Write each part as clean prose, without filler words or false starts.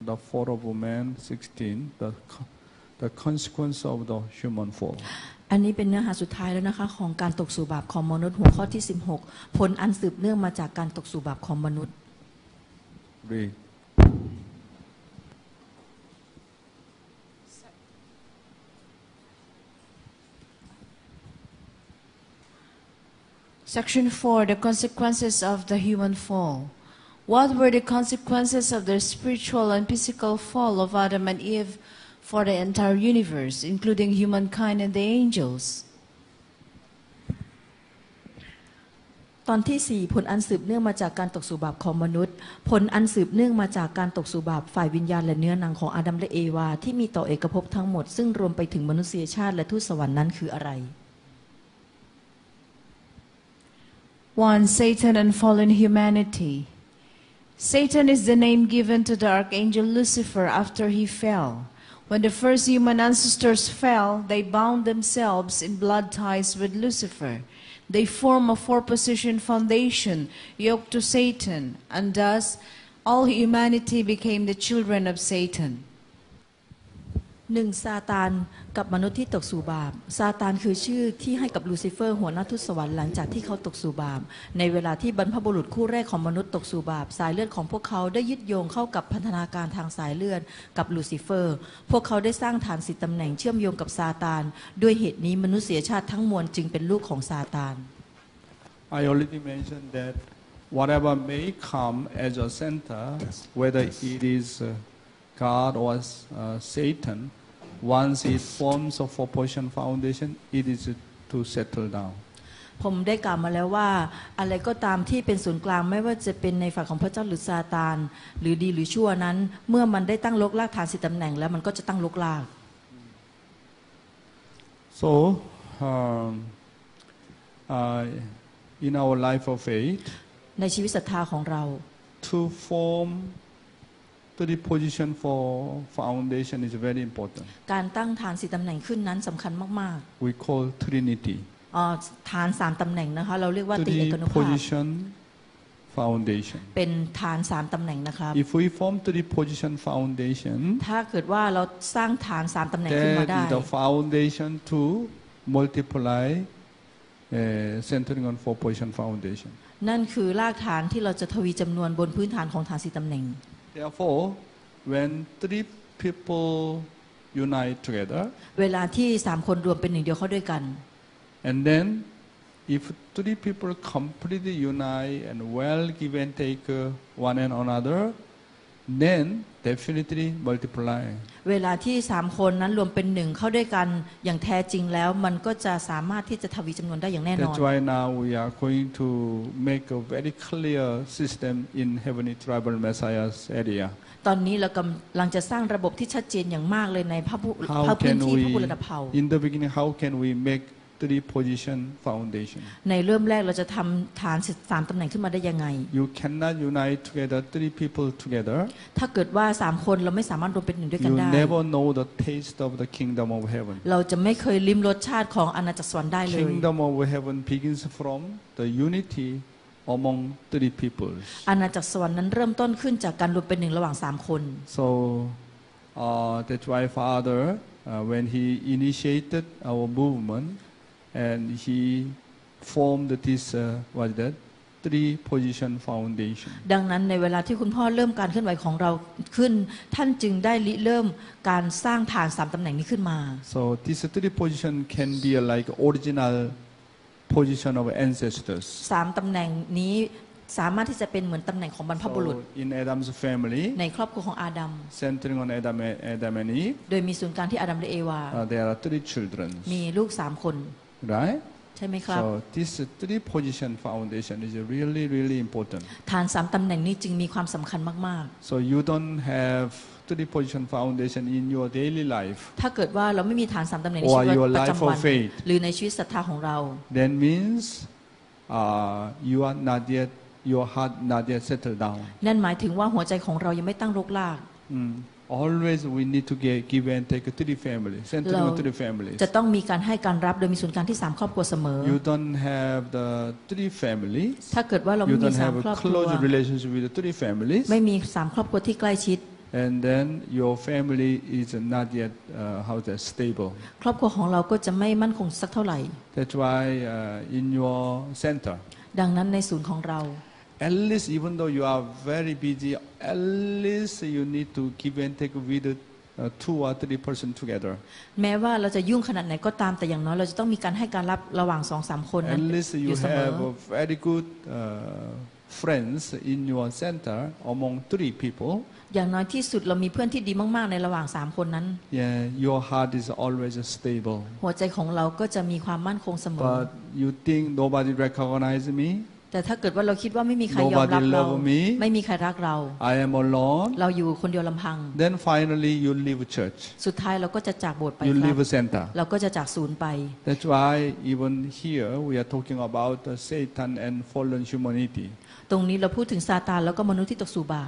the fall of man 16 the consequence of the human fall อันนี้เป็นเนื้อหาสุดท้ายแล้วนะคะของการตกสู่บาปของมนุษย์หัวข้อที่16ผลอันสืบเนื่องมาจากการตกสู่บาปของมนุษย์ Read. Section 4, the consequences of the human fall. What were the consequences of the spiritual and physical fall of Adam and Eve for the entire universe, including humankind and the angels? ตอนที่4ผลอันสืบเนื่องมาจากการตกสู่บาปของมนุษย์ผลอันสืบเนื่องมาจากการตกสู่บาปฝ่ายวิญญาณและเนื้อหนังของอาดัมและเอวาที่มีต่อเอกภพทั้งหมดซึ่งรวมไปถึงมนุษยชาติและทูตสวรรค์นั้นคืออะไร 1. Satan and fallen humanity. Satan is the name given to the archangel Lucifer after he fell. When the first human ancestors fell, they bound themselves in blood ties with Lucifer. They form a four-position foundation yoked to Satan, and thus all humanity became the children of Satan. 1. ซาตานกับมนุษย์ที่ตกสู่บาปซาตานคือชื่อที่ให้กับลูซิเฟอร์หัวหน้าทูตสวรรค์หลังจากที่เขาตกสู่บาปในเวลาที่บรรพบุรุษคู่แรกของมนุษย์ตกสู่บาปสายเลือดของพวกเขาได้ยึดโยงเข้ากับพันธนาการทางสายเลือดกับลูซิเฟอร์พวกเขาได้สร้างฐาน10ตำแหน่งเชื่อมโยงกับซาตานด้วยเหตุนี้มนุษยชาติทั้งมวลจึงเป็นลูกของซาตาน I already mentioned that whatever may come as a center, whether it is God or Satan, once it forms a four-position foundation, it is to settle down. ผมได้กล่าวมาแล้วว่าอะไรก็ตามที่เป็นศูนย์กลางไม่ว่าจะเป็นในฝ่ายของพระเจ้าหรือซาตานหรือดีหรือชั่วนั้นเมื่อมันได้ตั้งรกรากฐาน10ตำแหน่งแล้วมันก็จะตั้งรกราก So in our life of faith, ในชีวิตศรัทธาของเรา to form the position for foundation is very important. การตั้งฐาน10ตำแหน่งขึ้นนั้นสำคัญมาก We call Trinity. ๆฐาน3ตำแหน่งนะคะเราเรียกว่าตรีเอกนุภาพ position foundation. เป็นฐาน3ตำแหน่งนะครับ If we form the position foundation, ถ้าเกิดว่าเราสร้างฐาน3ตำแหน่งขึ้นมาได้ that is the foundation to multiply, centering on four position foundation. นั่นคือรากฐานที่เราจะทวีจำนวนบนพื้นฐานของฐาน4ตำแหน่ง Therefore, when three people unite together, เวลาที่3คนรวมเป็นหนึ่งเดียวเข้าด้วยกัน and then if three people completely unite and well give and take one and another, then definitely multiply. เวลาที่3คนนั้นรวมเป็นหนึ่งเข้าด้วยกันอย่างแท้จริงแล้วมันก็จะสามารถที่จะทวีจำนวนได้อย่างแน่นอน That's why now we are going to make a very clear system in Heavenly Tribal Messiah's area. ตอนนี้เรากำลังจะสร้างระบบที่ชัดเจนอย่างมากเลยในพระพื้นที่พระบุรณเผ่า In the beginning, how can we make three position foundation? ในเริ่มแรกเราจะทำฐาน3ตำแหน่งขึ้นมาได้ยังไง You cannot unite together three people together. ถ้าเกิดว่า3คนเราไม่สามารถรวมเป็นหนึ่งด้วยกัน You ได้ never know the taste of the kingdom of heaven. เราจะไม่เคยลิ้มรสชาติของอาณาจักรสวรรค์ได้เลย Kingdom of heaven begins from the unity among three people. อาณาจักรสวรรค์นั้นเริ่มต้นขึ้นจากการรวมเป็นหนึ่งระหว่าง3คน So that's why Father, when He initiated our movement, and He formed this three position foundation. ดังนั้นในเวลาที่คุณพ่อเริ่มการเคลื่อนไหวของเราขึ้นท่านจึงได้ริเริ่มการสร้างฐาน3ตำแหน่งนี้ขึ้นมา So this three position can be like original position of ancestors. 3ตำแหน่งนี้สามารถที่จะเป็นเหมือนตำแหน่งของบรรพบุรุษ So in Adam's family, ในครอบครัวของอาดัม centering on Adam and Eve, โดยมีศูนย์กลางที่อาดัมและเอวา there are three children. มีลูก3คน Right? ใช่ไหมครับ So this three position foundation is really, really important. ฐาน3ตำแหน่งนี้จึงมีความสำคัญมาก So you don't have three position foundation in your daily life. ๆถ้าเกิดว่าเราไม่มีฐาน3ตำแหน่งในชีวิตประจำวันหรือในชีวิตศรัทธาของเรา That means you are not yet, your heart not yet settled down. นั่นหมายถึงว่าหัวใจของเรายังไม่ตั้งรกราก Always we need to give and take three families, centering on three families. จะต้องมีการให้การรับโดยมีศูนย์กลางที่3ครอบครัวเสมอ You don't have the three families. ถ้าเกิดว่าเรา You ไม่มี don't have 3คร a อบครัว close relationship with the three families. ไม่มี3ครอบครัวที่ใกล้ชิด and then your family is not yet stable. ครอบครัวของเราก็จะไม่มั่นคงสักเท่าไหร่ That's why in your center, ดังนั้นในศูนย์ของเรา at least even though you are very busy, at least you need to give and take with 2 or 3 person together. แม้ว่าเราจะยุ่งขนาดไหนก็ตามแต่อย่างน้อยเราจะต้องมีการให้การรับระหว่าง 2-3 คนนั้น At least อ you ยู่เสมอ have very good friends in your center among 3 people. อย่างน้อยที่สุดเรามีเพื่อนที่ดีมากๆในระหว่าง 3 คนนั้น Yeah, your heart is always stable. หัวใจของเราก็จะมีความมั่นคงเสมอ But you think nobody recognize me? แต่ถ้าเกิดว่าเราคิดว่าไม่มีใครยอมรับ Nobody เรา love me. ไม่มีใครรักเรา I am alone. เราอยู่คนเดียวลำพัง Then finally you leave church. สุดท้ายเราก็จะจากโบสถ์ไป You ครับ leave center. เราก็จะจากศูนย์ไป That's why even here we are talking about Satan and fallen humanity. ตรงนี้เราพูดถึงซาตานแล้วก็มนุษย์ที่ตกสู่บาป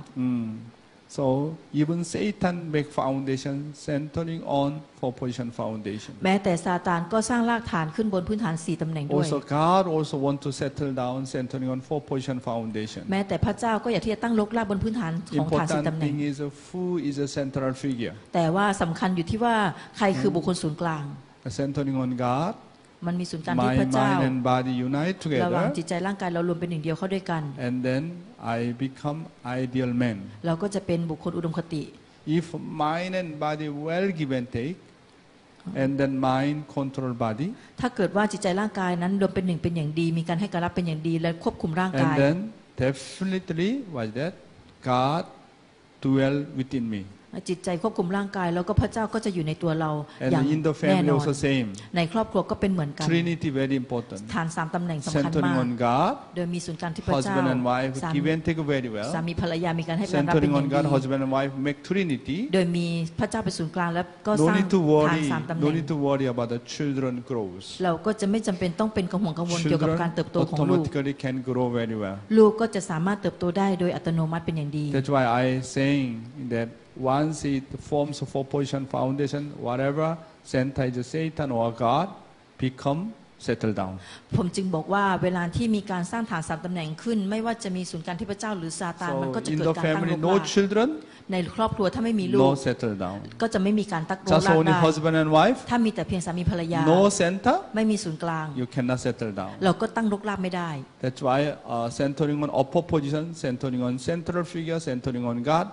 So even Satan make foundation centering on 4 position foundation. แม้แต่ซาตานก็สร้างรากฐานขึ้นบนพื้นฐาน4ตำแหน่งด้วย Also God also want to settle down centering on 4 position foundation. แม้แต่พระเจ้าก็อยากที่จะตั้งรกรากบนพื้นฐานของฐาน4 Important ตำแหน่ง thing is who is a central figure. แต่ว่าสำคัญอยู่ที่ว่าใครคือบุคคลศูนย์กลาง Centering on God. มันมีศูนย์กลางที่พ My ระเจ้า mind and body unite ระหว่าง together. จิตใจร่างกายเรารวมเป็นหนึ่งเดียวเข้าด้วยกัน And then I become ideal man. เราก็จะเป็นบุคคลอุดมคติ If mind and body well give and take, and then mind control body, ถ้าเกิดว่าจิตใจร่างกายนั้นรวมเป็นหนึ่งเป็นอย่างดี มีการให้การรับเป็นอย่างดีและควบคุมร่าง and กาย then definitely was that God dwell within me. จิตใจควบคุมร่างกายแล้วก็พระเจ้าก็จะอยู่ในตัวเรา And อย่าง in the แน่ family นอน also same. ในครอบครัวก็เป็นเหมือนกัน Trinity very important. ฐาน3ตำแหน่งสำคัญ Centering มาก on God, โดยมีศูนย์กลางที่พระเจ้า husband and wife สา give มี and take very well. สามีภรรยามีการให้การรับเป็น Centering อ on ย่าง God, ดี husband and wife make Trinity. โดยมีพระเจ้าเป็นศูนย์กลางแล้วก็ No สร้าง need to ฐาน worry. 3ตำแห No น่ง need to worry about the children grows. เราก็จะไม่จำเป็นต้องเป็นกังวลเกี่ยวกับ Children การเติบโตของลูก automatically can grow very well. ลูกก็จะสามารถเติบโตได้โดยอัตโนมัติเป็นอย่างดี That's why I saying that once it forms a 4 position foundation, whatever center is Satan or God become settle down. ผมจึงบอกว่าเวลาที่มีการสร้างฐาน3ตำแหน่งขึ้น ไม่ว่าจะมีศูนย์กลางที่พระเจ้าหรือซาตานมันก็ So จะ in เกิด the การตั้ง family, รก no ราก children, ในครอบครัวถ้าไม่มีลู no ก settle down. ก็จะไม่มีการตั้งรก Just ราก only ได้ husband and wife, ถ้ามีแต่เพียงสามีภรรยา no center, ไม่มีศูนย์กลาง you cannot settle down. เราก็ตั้งรกรากไม่ได้ That's why centering on upper position, centering on central figure, centering on God,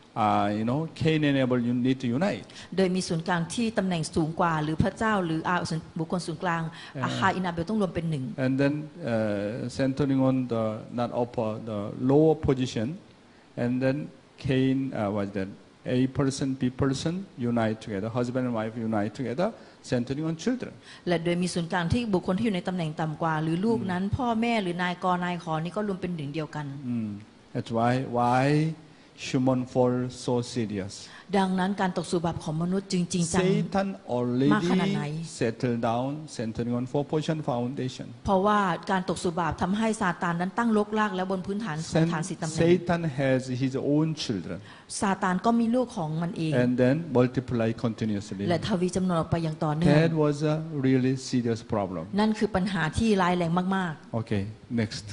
Cain and Abel, you need to unite. โดยมีศูนย์กลางที่ตำแหน่งสูงกว่าหรือพระเจ้าหรือบุคคลศูนย์กลางคาอินาเบลต้องรวมเป็นหนึ่ง And then centering on the not upper, the lower position, and then Cain was that A person, B person unite together, husband and wife unite together, centering on children. และโดยมีศูนย์กลางที่บุคคลที่อยู่ในตำแหน่งต่ำกว่าหรือลูกนั้นพ่อแม่หรือนายกนายขอนี่ก็รวมเป็นหนึ่งเดียวกัน That's why human fall so serious. ดังนั้นการตกสู่บาปของมนุษย์จึงจริงจัง Satan มากขนาดไหน already settled down, centering on 4 position foundation. เพราะว่าการตกสู่บาปทำให้ซาตานนั้นตั้งรกรากแล้วบนพื้นฐานของฐาน4ตำแหน่ง Satan has his own children ซาตานก็มีลูกของมันเอง and then multiply continuously. และทวีจำนวนออกไปอย่างต่อเนื่อง That was a really serious problem. นั่นคือปัญหาที่ร้ายแรงมาก Okay, next.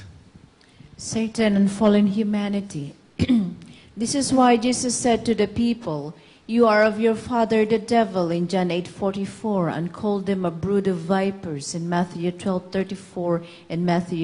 Satan and fallen humanity. This is why Jesus said to the people, "You are of your father the devil," in John 8:44, and called them a brood of vipers in Matthew 12:34 and Matthew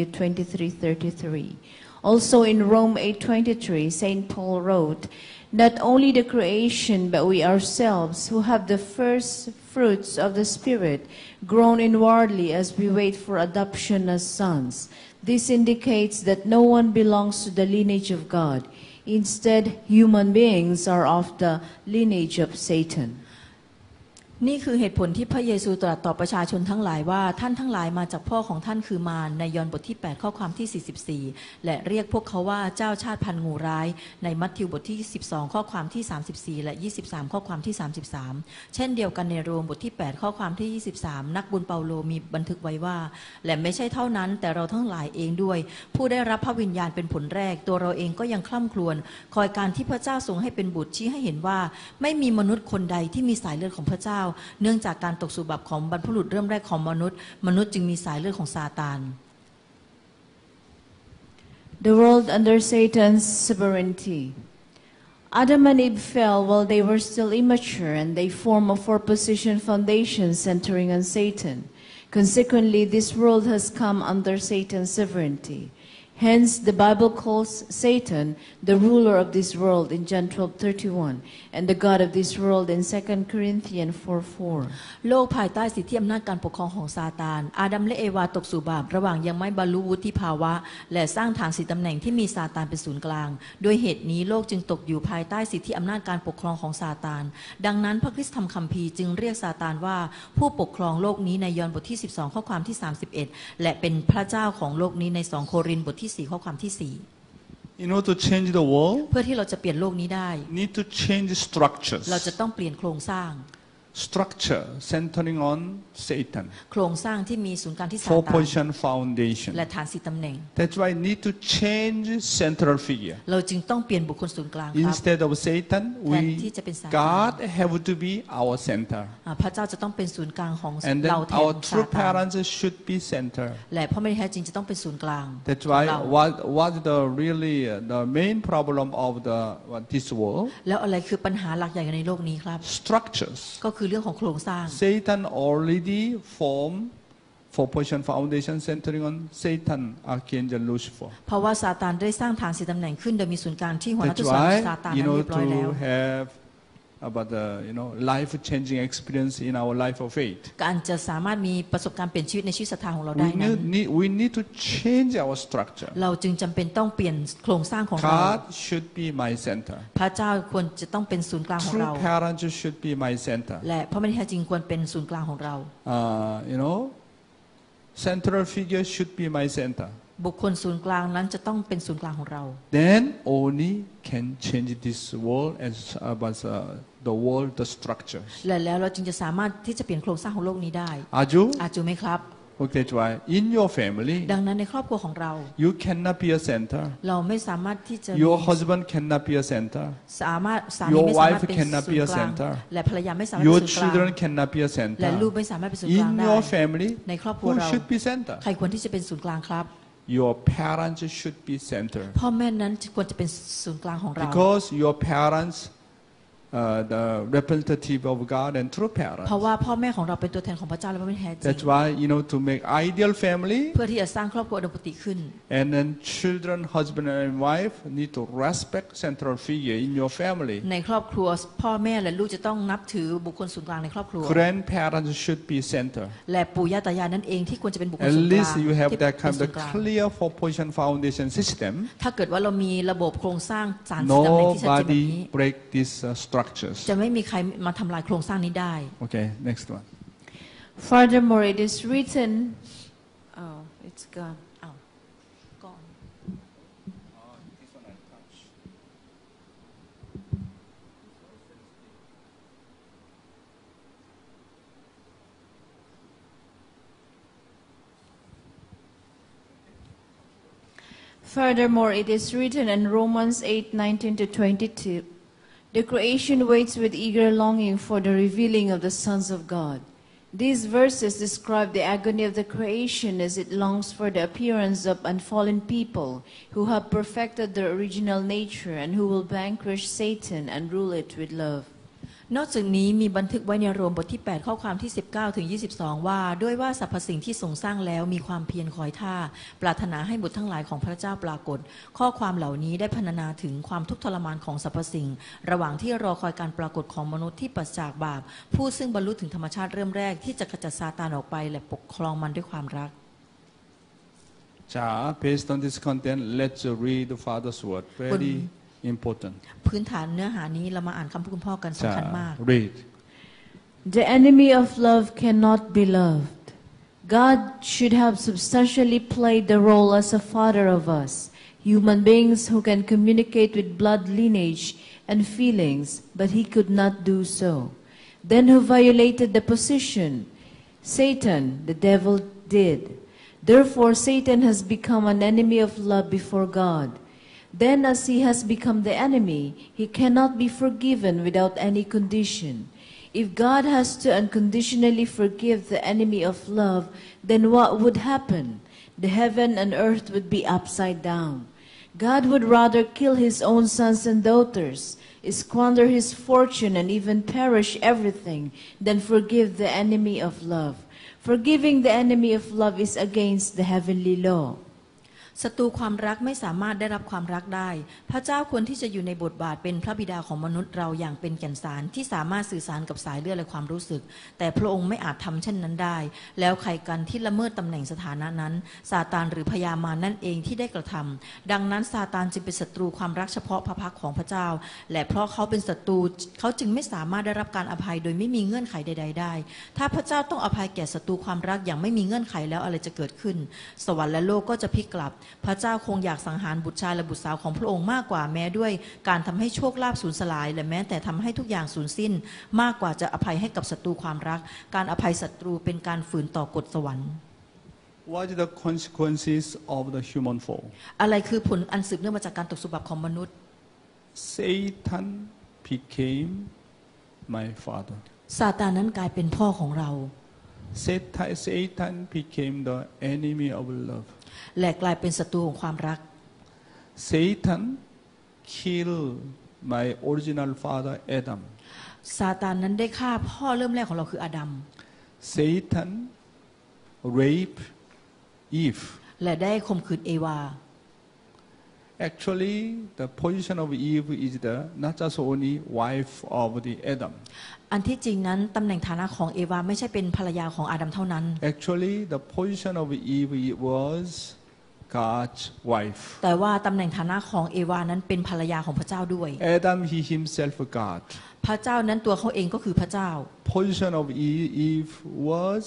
23:33. Also in Rome 8:23, St. Paul wrote, "Not only the creation, but we ourselves, who have the first fruits of the Spirit, groan inwardly as we wait for adoption as sons. This indicates that no one belongs to the lineage of God. Instead, human beings are of the lineage of Satan." นี่คือเหตุผลที่พระเยซูตรัสต่อประชาชนทั้งหลายว่าท่านทั้งหลายมาจากพ่อของท่านคือมารในยอห์นบทที่8ข้อความที่44และเรียกพวกเขาว่าเจ้าชาติพันธุ์งูร้ายในมัทธิวบทที่12ข้อความที่34และ23ข้อความที่33เช่นเดียวกันในโรมบทที่8ข้อความที่23นักบุญเปาโลมีบันทึกไว้ว่าและไม่ใช่เท่านั้นแต่เราทั้งหลายเองด้วยผู้ได้รับพระวิญญาณเป็นผลแรกตัวเราเองก็ยังคล่ำครวญคอยการที่พระเจ้าทรงให้เป็นบุตรชี้ให้เห็นว่าไม่มีมนุษย์คนใดที่มีสายเลือดของพระเจ้าเนื่องจากการตกสู่บาปของบรรพบุรุษเริ่มแรกของมนุษย์จึงมีสายเลือดของซาตาน The world under Satan's sovereignty. Adam and Eve fell while they were still immature, and they form a four-position foundation centering on Satan. Consequently, this world has come under Satan's sovereignty. Hence, the Bible calls Satan the ruler of this world in John 12:31, and the God of this world in 2 Corinthians 4:4. โลกภายใต้สิทธิอำนาจการปกครองของซาตานอาดัมและเอวาตกสู่บาประหว่างยังไม่บรรลุวุฒิภาวะและสร้างฐาน4ตำแหน่งที่มีซาตานเป็นศูนย์กลางโดยเหตุนี้โลกจึงตกอยู่ภายใต้สิทธิอำนาจการปกครองของซาตานดังนั้นพระคริสตธรรมคัมภีร์จึงเรียกซาตานว่าผู้ปกครองโลกนี้ในยอห์นบทที่12ข้อความที่31และเป็นพระเจ้าของโลกนี้ใน2โครินธ์บทที่4ข้อความที่4 In order to change the world, เพื่อที่เราจะเปลี่ยนโลกนี้ได้ need to change structures. เราจะต้องเปลี่ยนโครงสร้าง Structure centering on Satan. โครงสร้างที่มีศูนย์กลางที่ซา Four ตาน position foundation. และฐาน4ตำแหน่ง That's why need to change central figure. เราจึงต้องเปลี่ยนบุคคลศูนย์กลางครับ Instead of Satan, แทนที่จะเป็นซาตาน God have to be our center. พระเจ้าจะต้องเป็นศูนย์กลางของ And then เราแทน our ซา true ตาน parents should be center. และพ่อแม่ที่แท้จริงจะต้องเป็นศูนย์กลาง That's ของ why เรา what the really the main problem of this world แล้วอะไรคือปัญหาหลักใหญ่ในโลกนี้ครับ structures. ก็คือเรื่องของโครงสร้าง Satan already formed four position foundation centering on Satan, Archangel Lucifer. เพราะว่าซาตานได้สร้างฐาน4ตำแหน่งขึ้นโดยมีศูนย์กลางที่หัวหน้า That's ทุสวรรค์ why ซาตานนั้นเรียบร้อยแล้ว to have about the life-changing experience in our life of faith. การจะสามารถมีประสบการณ์เปลี่ยนชีวิตในชีวิตศรัทธาของเราได้นั้น We need to change our structure. เราจึงจำเป็นต้องเปลี่ยนโครงสร้างของเรา God should be my center. พระเจ้าควรจะต้องเป็นศูนย์กลางของ True เรา parents should be my center. และพ่อแม่ที่แท้จริงควรเป็นศูนย์กลางของเรา Central figure should be my center. บุคคลศูนย์กลางนั้นจะต้องเป็นศูนย์กลางของเรา Then only can change this world as the world, the structures. และแล้วเราจึงจะสามารถที่จะเปลี่ยนโครงสร้างของโลกนี้ได้ Aju? อาจจะไหมครับ Okay, that's why in your family, ดังนั้นในครอบครัวของเรา you cannot be a center. เราไม่สามารถที่จะ Your husband cannot be a center. สามารถสามี Your ไม่สามารถ wife เป็น cannot ศู be น a ย์กลาง center. และภรรยาไม่สามารถเป็ Your นศูนย์กลาง children cannot be a และ center. ลูกไม่สามารถเป็นศูนย์กลาง In ได้ your family, ในครอบครัว who เรา should be center? ใครควรที่จะเป็นศูนย์กลางครับ Your parents should be center. พ่อแม่นั้นควรจะเป็นศูนย์กลางของเรา Because your parents, the representative of God and true เพ parents. ราะว่าพ่อแม่ของเราเป็นตัวแทนของพระเจ้าและพระแท้จริง That's why, to make ideal family, เพื่อที่จะสร้างครอบครัวอุดมคติขึ้น and then children, husband and wife need to respect central figure in your family. ในครอบครัวพ่อแม่และลูกจะต้องนับถือบุคคลศูนย์กลางในครอบครัว Grandparents should be center. และปู่ย่าตายายนั่นเองที่ควรจะเป็นบุคคล At ศูนย์กลาง least you have ที่ that เป็น kind ศู of นย์กลาง clear four-position foundation system. ถ้าเกิดว่าเรามีระบบโครงสร้างสารสี่ตำแหน่งที่ชัดเจนแบบนี้ Nobody break these structures. จะไม่มีใครมาทำลายโครงสร้างนี้ได้ Okay, next one. Furthermore, it is written, oh, it's gone. อ้าวก่อน Furthermore, it is written in Romans 8:19-22, the creation waits with eager longing for the revealing of the sons of God. These verses describe the agony of the creation as it longs for the appearance of unfallen people who have perfected their original nature and who will vanquish Satan and rule it with love. นอกจากนี้มีบันทึกไว้ในโรมบทที่8ข้อความที่19ถึง22ว่าด้วยว่าสรรพสิ่งที่ทรงสร้างแล้วมีความเพียรคอยท่าปรารถนาให้บุตรทั้งหลายของพระเจ้าปรากฏข้อความเหล่านี้ได้พรรณนาถึงความทุกข์ทรมานของสรรพสิ่งระหว่างที่รอคอยการปรากฏของมนุษย์ที่ปราศจากบาปผู้ซึ่งบรรลุถึงธรรมชาติเริ่มแรกที่จะขจัดซาตานออกไปและปกครองมันด้วยความรัก Based on this content, let's read the Father's word. Very important. พื้นฐานเนื้อหานี้เรามาอ่านคำพูดคุณพ่อกันสำคัญมาก Read. The enemy of love cannot be loved. God should have substantially played the role as a father of us, human beings who can communicate with blood lineage and feelings, but he could not do so. Then who violated the position? Satan, the devil, did. Therefore, Satan has become an enemy of love before God. Then, as he has become the enemy, he cannot be forgiven without any condition. If God has to unconditionally forgive the enemy of love, then what would happen? The heaven and earth would be upside down. God would rather kill his own sons and daughters squander his fortune, and even perish everything than forgive the enemy of love. Forgiving the enemy of love is against the heavenly law. ศัตรูความรักไม่สามารถได้รับความรักได้พระเจ้าควรที่จะอยู่ในบทบาทเป็นพระบิดาของมนุษย์เราอย่างเป็นแก่นสารที่สามารถสื่อสารกับสายเลือดและความรู้สึกแต่พระองค์ไม่อาจทำเช่นนั้นได้แล้วใครกันที่ละเมิดตำแหน่งสถานะนั้นซาตานหรือพญามารนั่นเองที่ได้กระทำดังนั้นซาตานจึงเป็นศัตรูความรักเฉพาะพระพักของพระเจ้าและเพราะเขาเป็นศัตรูเขาจึงไม่สามารถได้รับการอภัยโดยไม่มีเงื่อนไขใดๆได้ถ้าพระเจ้าต้องอภัยแก่ศัตรูความรักอย่างไม่มีเงื่อนไขแล้วอะไรจะเกิดขึ้นสวรรค์และโลกก็จะพลิกกลับพระเจ้าคงอยากสังหารบุตรชายและบุตรสาวของพระองค์มากกว่าแม้ด้วยการทำให้โชคลาภสูญสลายและแม้แต่ทำให้ทุกอย่างสูญสิ้นมากกว่าจะอภัยให้กับศัตรูความรักการอภัยศัตรูเป็นการฝืนต่อกฎสวรรค์ What are the consequences of the human fall? อะไรคือผลอันสืบเนื่องมาจากการตกสุบับของมนุษย์ Satan became my father. ซาตานนั้นกลายเป็นพ่อของเรา Satan became the enemy of love. และกลายเป็นศัตรูของความรัก Satan killed my original father Adam. ซาตานนั้นได้ฆ่าพ่อเริ่มแรกของเราคืออาดัม Satan raped Eve. และได้ข่มขืนเอวา Actually, the position of Eve is not just only wife of the Adam. อันที่จริงนั้นตำแหน่งฐานะของเอวาไม่ใช่เป็นภรรยาของอาดัมเท่านั้น Actually, the position of Eve was God's wife. แต่ว่าตำแหน่งฐานะของเอวานั้นเป็นภรรยาของพระเจ้าด้วย Adam, he himself God. พระเจ้านั้นตัวเขาเองก็คือพระเจ้า Position of Eve was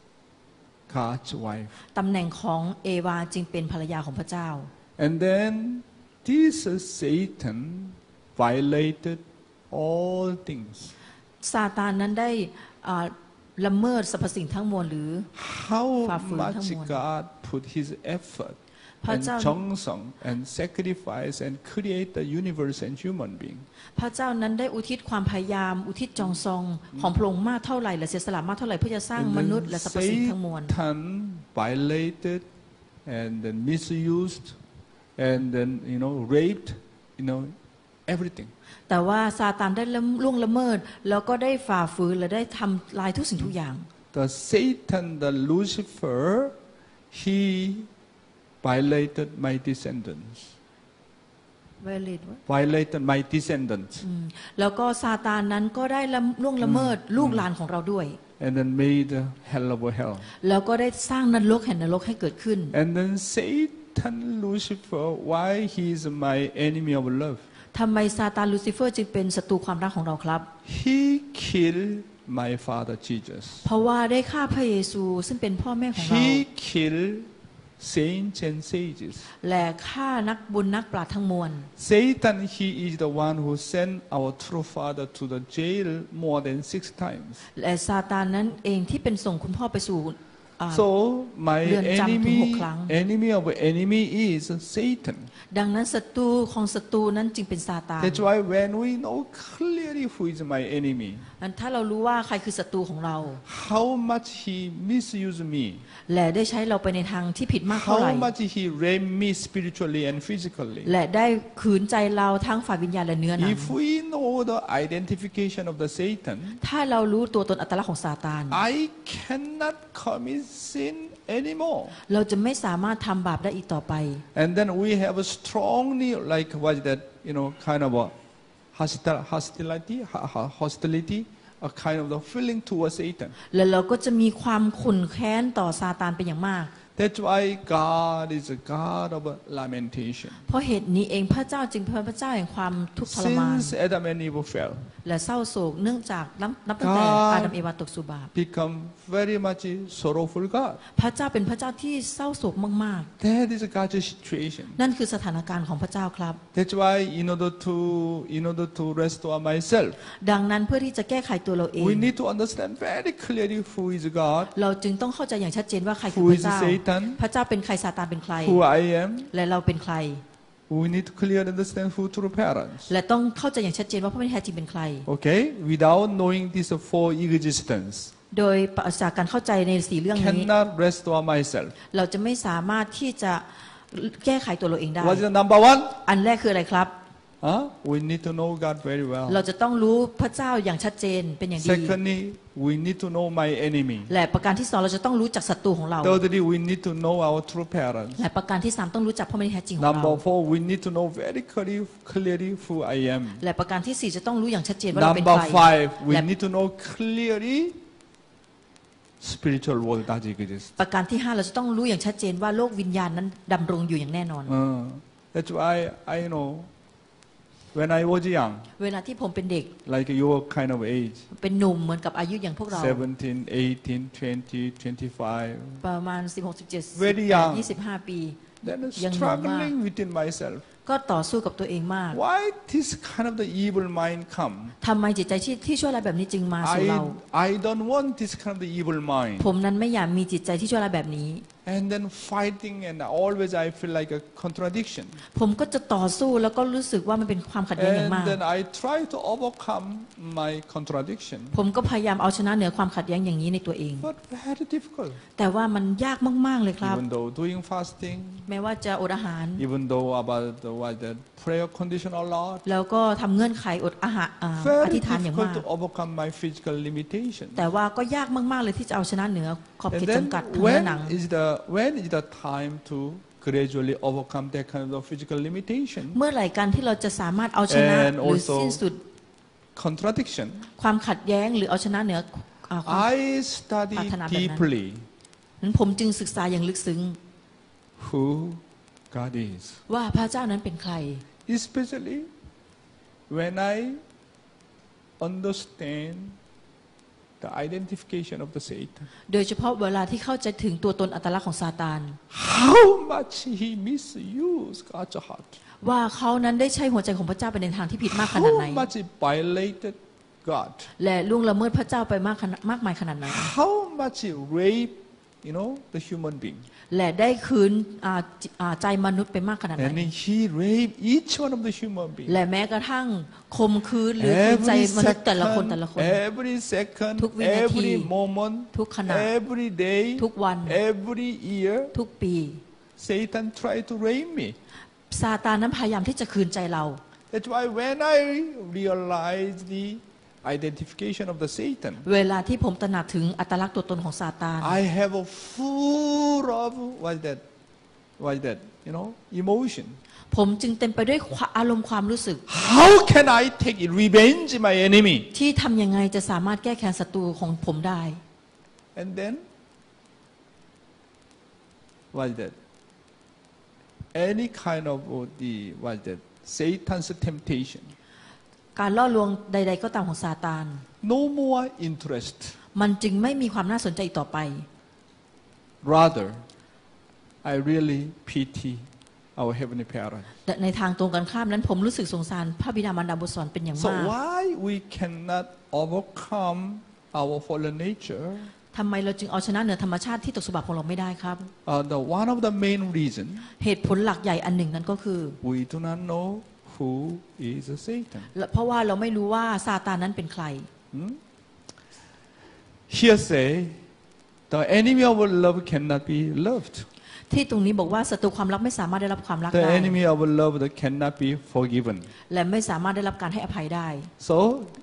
God's wife. ตำแหน่งของเอวาจึงเป็นภรรยาของพระเจ้า And then this Satan violated all things. ซาตานนั้นได้ละเมิดสรรพสิ่งทั้งมวลหรือ How ฝ่าฝืนทั้ง much มวล God put His effort พระ and เจ้า 정성 and sacrifice and create the universe and human being. พระเจ้านั้นได้อุทิศความพยายามอุทิศจองซองของพระองค์มากเท่าไหร่และเสียสละมากเท่าไหร่เพื่อจะสร้างมนุษย์และสรรพสิ่งทั้งมวล Satan violated and then misused and then raped everything. แต่ว่าซาตานได้ล่วงละเมิดแล้วก็ได้ฝ่าฝืนและได้ทำลายทุกสิ่งทุกอย่าง The Satan, the Lucifer, he violated my descendants. Violated my descendants. แล้วก็ซาตานนั้นก็ได้ล่วงละเมิดลูกหลานของเราด้วย And then made a hell of a hell. แล้วก็ได้สร้างนรกแห่งนรกให้เกิดขึ้น And then Satan, Lucifer, why he is my enemy of love? ทำไมซาตานลูซิเฟอร์จึงเป็นศัตรูความรักของเราครับ He killed my father Jesus. เพราะว่าได้ฆ่าพระเยซูซึ่งเป็นพ่อแม่ของเรา He killed saints and sages. และฆ่านักบุญนักปราชญ์ทั้งมวล Satan, he is the one who sent our true father to the jail more than 6 times. และซาตานนั้นเองที่เป็นส่งคุณพ่อไปสู่ So my เรือนจำถึง6 ครั้ง enemy of enemy is Satan. ดังนั้นศัตรูของศัตรูนั้นจึงเป็นซาตาน That's why when we know clearly who is my enemy, ถ้าเรารู้ว่าใครคือศัตรูของเรา how much he misused me, และได้ใช้เราไปในทางที่ผิดมากเท่าไหร่ how much he raped me spiritually and physically. และได้ขืนใจเราทั้งฝ่ายวิญญาณและเนื้อหนัง If we know the identification of the Satan, ถ้าเรารู้ตัวตนอัตลักษณ์ของซาตาน I cannot commit sin anymore. เราจะไม่สามารถทำบาปได้อีกต่อไป And then we have a strongly like what is that kind of a hostility, a kind of the feeling towards Satan. และเราก็จะมีความขุ่นแค้นต่อซาตานเป็นอย่างมาก That's why God is a God of lamentation. เพราะเหตุนี้เองพระเจ้าจึงเป็นพระเจ้าแห่งความทุกข์ทรมาน Since Adam and Eve fell, และเศร้าโศกเนื่องจากนับตั้งแต่อาดัมเอวาตกสู่บาป become very much sorrowful God. พระเจ้าเป็นพระเจ้าที่เศร้าโศกมาก That is God's situation. ๆนั่นคือสถานการณ์ของพระเจ้าครับ That's why in order to restore myself, ดังนั้นเพื่อที่จะแก้ไขตัวเราเอง we need to understand very clearly who is God, เราจึงต้องเข้าใจอย่างชัดเจนว่าใครคือ who พระ is เจ้า Satan, พระเจ้าเป็นใครซาตานเป็นใคร who I am. และเราเป็นใคร We need to clearly understand who true parents. และต้องเข้าใจอย่างชัดเจนว่าพระแม่แท้จริงเป็นใคร Okay, without knowing these 4 existence, โดยปราศจากการเข้าใจใน4 เรื่องนี้ cannot restore myself. เราจะไม่สามารถที่จะแก้ไขตัวเราเองได้ What is the number 1? อันแรกคืออะไรครับ We need to know God very well. เราจะต้องรู้พระเจ้าอย่างชัดเจนเป็นอย่างดี Secondly, we need to know my enemy. และประการที่สองเราจะต้องรู้จักศัตรูของเรา Thirdly, we need to know our true parents. และประการที่สามต้องรู้จักพ่อแม่ที่แท้จริงของเรา Number 4, we need to know very clearly who I am. และประการที่สี่จะต้องรู้อย่างชัดเจนว่าเราเป็น Number ใคร 5, we need to know clearly spiritual world that exists. ประการที่ห้าเราจะต้องรู้อย่างชัดเจนว่าโลกวิญญาณนั้นดำรงอยู่อย่างแน่นอน That's why I know when I was young, เวลาที่ผมเป็นเด็ก like your kind of age, เป็นหนุ่มเหมือนกับอายุอย่างพวกเรา 17, 18, 20, 25, ประมาณ16 17 Very young. 25 ปี then ยังหนุ่มมาก struggling within myself. ก็ต่อสู้กับตัวเองมาก Why this kind of the evil mind come? ทำไมจิตใจที่ชั่วร้ายแบบนี้จึงมาสู่เรา I don't want this kind of the evil mind. ผมนั้นไม่อยากมีจิตใจที่ชั่วร้ายแบบนี้ And then fighting, and always I feel like a contradiction. ผมก็จะต่อสู้แล้วก็รู้สึกว่ามันเป็นความขัดแย้งอย่างมาก And then I try to overcome my contradiction. ผมก็พยายามเอาชนะเหนือความขัดแย้งอย่างนี้ในตัวเอง But very difficult. แต่ว่ามันยากมากๆเลยครับ Even though doing fasting, แม้ว่าจะอดอาหาร even though about the prayer condition a lot, แล้วก็ทำเงื่อนไขอดอาหารอ very ธิษฐานอย่าง difficult มาก to overcome my physical limitation. แต่ว่าก็ยากมากๆเลยที่จะเอาชนะเหนือขอบเข And ต then จำกัดทางเนื้อหนัง when is the time to gradually overcome that kind of physical limitation? เมื่อไหร่กันที่เราจะสามารถเอาชนะ And หรือ also สิ้นสุด contradiction. ความขัดแย้งหรือเอาชนะเหนือความ I study ปรารถนาแบบนั้น deeply นั้นผมจึงศึกษาอย่างลึกซึ้ง who God is, ว่าพระเจ้านั้นเป็นใคร especially when I understand the identification of the Satan. โดยเฉพาะเวลาที่เข้าใจถึงตัวตนอัตลักษณ์ของซาตาน How much he misused God's heart. ว่าเขานั้นได้ใช้หัวใจของพระเจ้าไปในทางที่ผิดมากขนาดไหน How much he violated God. และล่วงละเมิดพระเจ้าไปมากมายขนาดไหน How much he raped, the human being. และได้คืนใจมนุษย์ไปมากขนาดไหน And he raped each one of the human beings. และแม้กระทั่งข่มขืนหรือคืนใจมนุษย์แต่ละคน every second, ทุกวินาที every moment, ทุกขณะ every day, ทุกวัน every year, ทุกปี Satan tried to rape me. ซาตานนั้นพยายามที่จะคืนใจเรา That's why when I realize the identification of the Satan, เวลาที่ผมตระหนักถึงอัตลักษณ์ตัวตนของซาตาน I have a full of emotion. ผมจึงเต็มไปด้วยอารมณ์ความรู้สึก How can I take revenge my enemy? ที่ทำยังไงจะสามารถแก้แค้นศัตรูของผมได้ And then any kind of Satan's temptation. การล่อลวงใดๆก็ตามของซาตาน No more interest. มันจึงไม่มีความน่าสนใจอีกต่อไป Rather, I really pity our heavenly parents. แต่ในทางตรงกันข้ามนั้นผมรู้สึกสงสารพระบิดามารดาบุตรสอนเป็นอย่าง So มาก why we cannot overcome our fallen nature? ทำไมเราจึงเอาชนะเหนือธรรมชาติที่ตกสุบาปของเราไม่ได้ครับ One of the main reason เหตุผลหลักใหญ่อันหนึ่งนั้นก็คือ we do not know who is Satan. เพราะว่าเราไม่รู้ว่าซาตานนั้นเป็นใคร Here say, the enemy of love cannot be loved. ที่ตรงนี้บอกว่าศัตรูความรักไม่สามารถได้รับความรัก The ได้ enemy of love cannot be forgiven. และไม่สามารถได้รับการให้อภัยได้ So,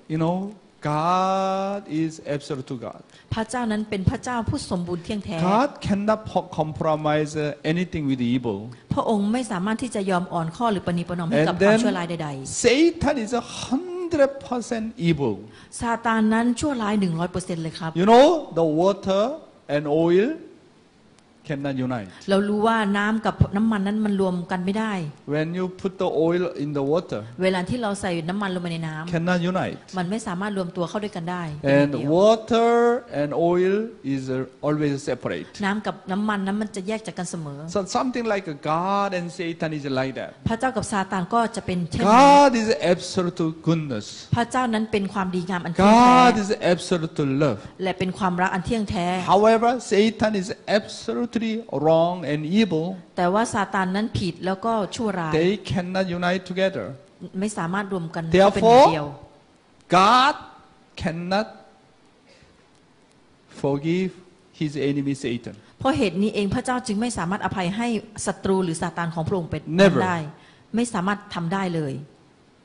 God is absolute to God. พระเจ้านั้นเป็นพระเจ้าผู้สมบูรณ์เที่ยงแท้ God cannot compromise anything with evil. พระองค์ไม่สามารถที่จะยอมอ่อนข้อหรือประนีประนอมให้กับ And ความ then ชั่วร้ายใด Satan is 100% evil. ๆซาตานนั้นชั่วร้าย 100% เลยครับ The water and oil cannot unite. เรารู้ว่าน้ำกับน้ำมันนั้นมันรวมกันไม่ได้ When you put the oil in the water, เวลาที่เราใส่น้ำมันลงไปในน้ำ cannot unite. มันไม่สามารถรวมตัวเข้าด้วยกันได้ And water and oil is always separate. น้ำกับน้ำมันนั้นมันจะแยกจากกันเสมอ So something like God and Satan is like that. พระเจ้ากับซาตานก็จะเป็นเช่นนั้น God is absolute goodness. พระเจ้านั้นเป็นความดีงามอันเที่ยงแท้ God is absolute love. และเป็นความรักอันเที่ยงแท้ However, Satan is absolutely wrong and evil. แต่ว่าซาตานนั้นผิดแล้วก็ชั่วร้าย They cannot unite together. ไม่สามารถรวมกันเป็นหนึ่งเดียว God cannot forgive his enemy Satan. เพราะเหตุนี้เองพระเจ้าจึงไม่สามารถอภัยให้ศัตรูหรือซาตานของพระองค์เป็นได้ไม่สามารถทำได้เลย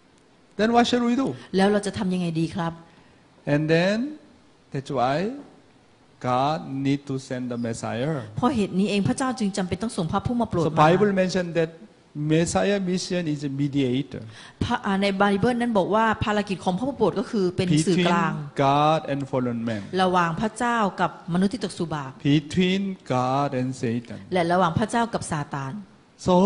Then what shall we do? แล้วเราจะทำยังไงดีครับ And then that's why God need to send the Messiah. เพราะเหตุนี้เองพระเจ้าจึงจำเป็นต้องส่งพระผู้มาโปรด So มา Bible mentioned that Messiah mission is a mediator ในไบเบิลนั้นบอกว่าภารกิจของพระผู้โปรดก็คือเป็นสื่อกลาง between God and fallen man. ระหว่างพระเจ้ากับมนุษย์ที่ตกสู่บาป Between God and Satan. และระหว่างพระเจ้ากับซาตาน So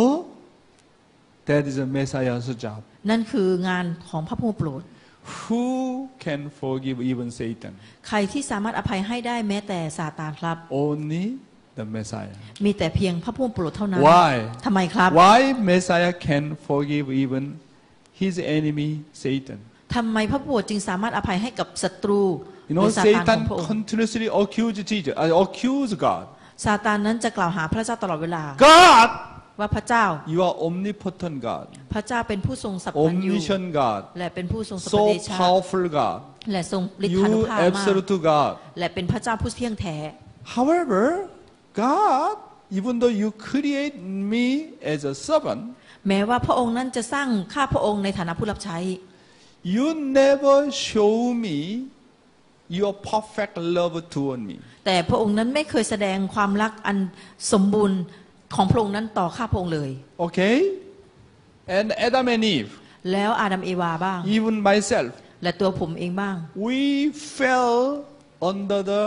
that is a Messiah's job. นั่นคืองานของพระผู้โปรด Who can forgive even Satan? ใครที่สามารถอภัยให้ได้แม้แต่ซาตานครับ Only the Messiah. มีแต่เพียงพระผู้โปรดเท่านั้น Why? ทำไมครับ Why Messiah can forgive even his enemy Satan? ทำไมพระผู้โปรดจึงสามารถอภัยให้กับศัตรู You หรื know, อซาตานของ Satan พระองค์ continuously accuse Jesus, accuse God. ซาตานนั้นจะกล่าวหาพระเจ้าตลอดเวลา God, ว่าพระเจ้า you are omnipotent God, พระเจ้าเป็นผู้ทรงสัพพัญญู omniscient God, และเป็นผู้ทรงสัพ so เดชะ powerful God, และทรงฤทธานุ you ภาพมาก absolute God. และเป็นพระเจ้าผู้เที่ยงแท้ However, God, even though you create me as a servant, แม้ว่าพระองค์นั้นจะสร้างข้าพระองค์ในฐานะผู้รับใช้ you never show me your perfect love toward me. แต่พระองค์นั้นไม่เคยแสดงความรักอันสมบูรณ์ของพระองค์นั้นต่อข้าพระองค์เลย Okay? And Adam and Eve, แล้วอาดัมเอวาบ้าง even myself, และตัวผมเองบ้าง we fell under the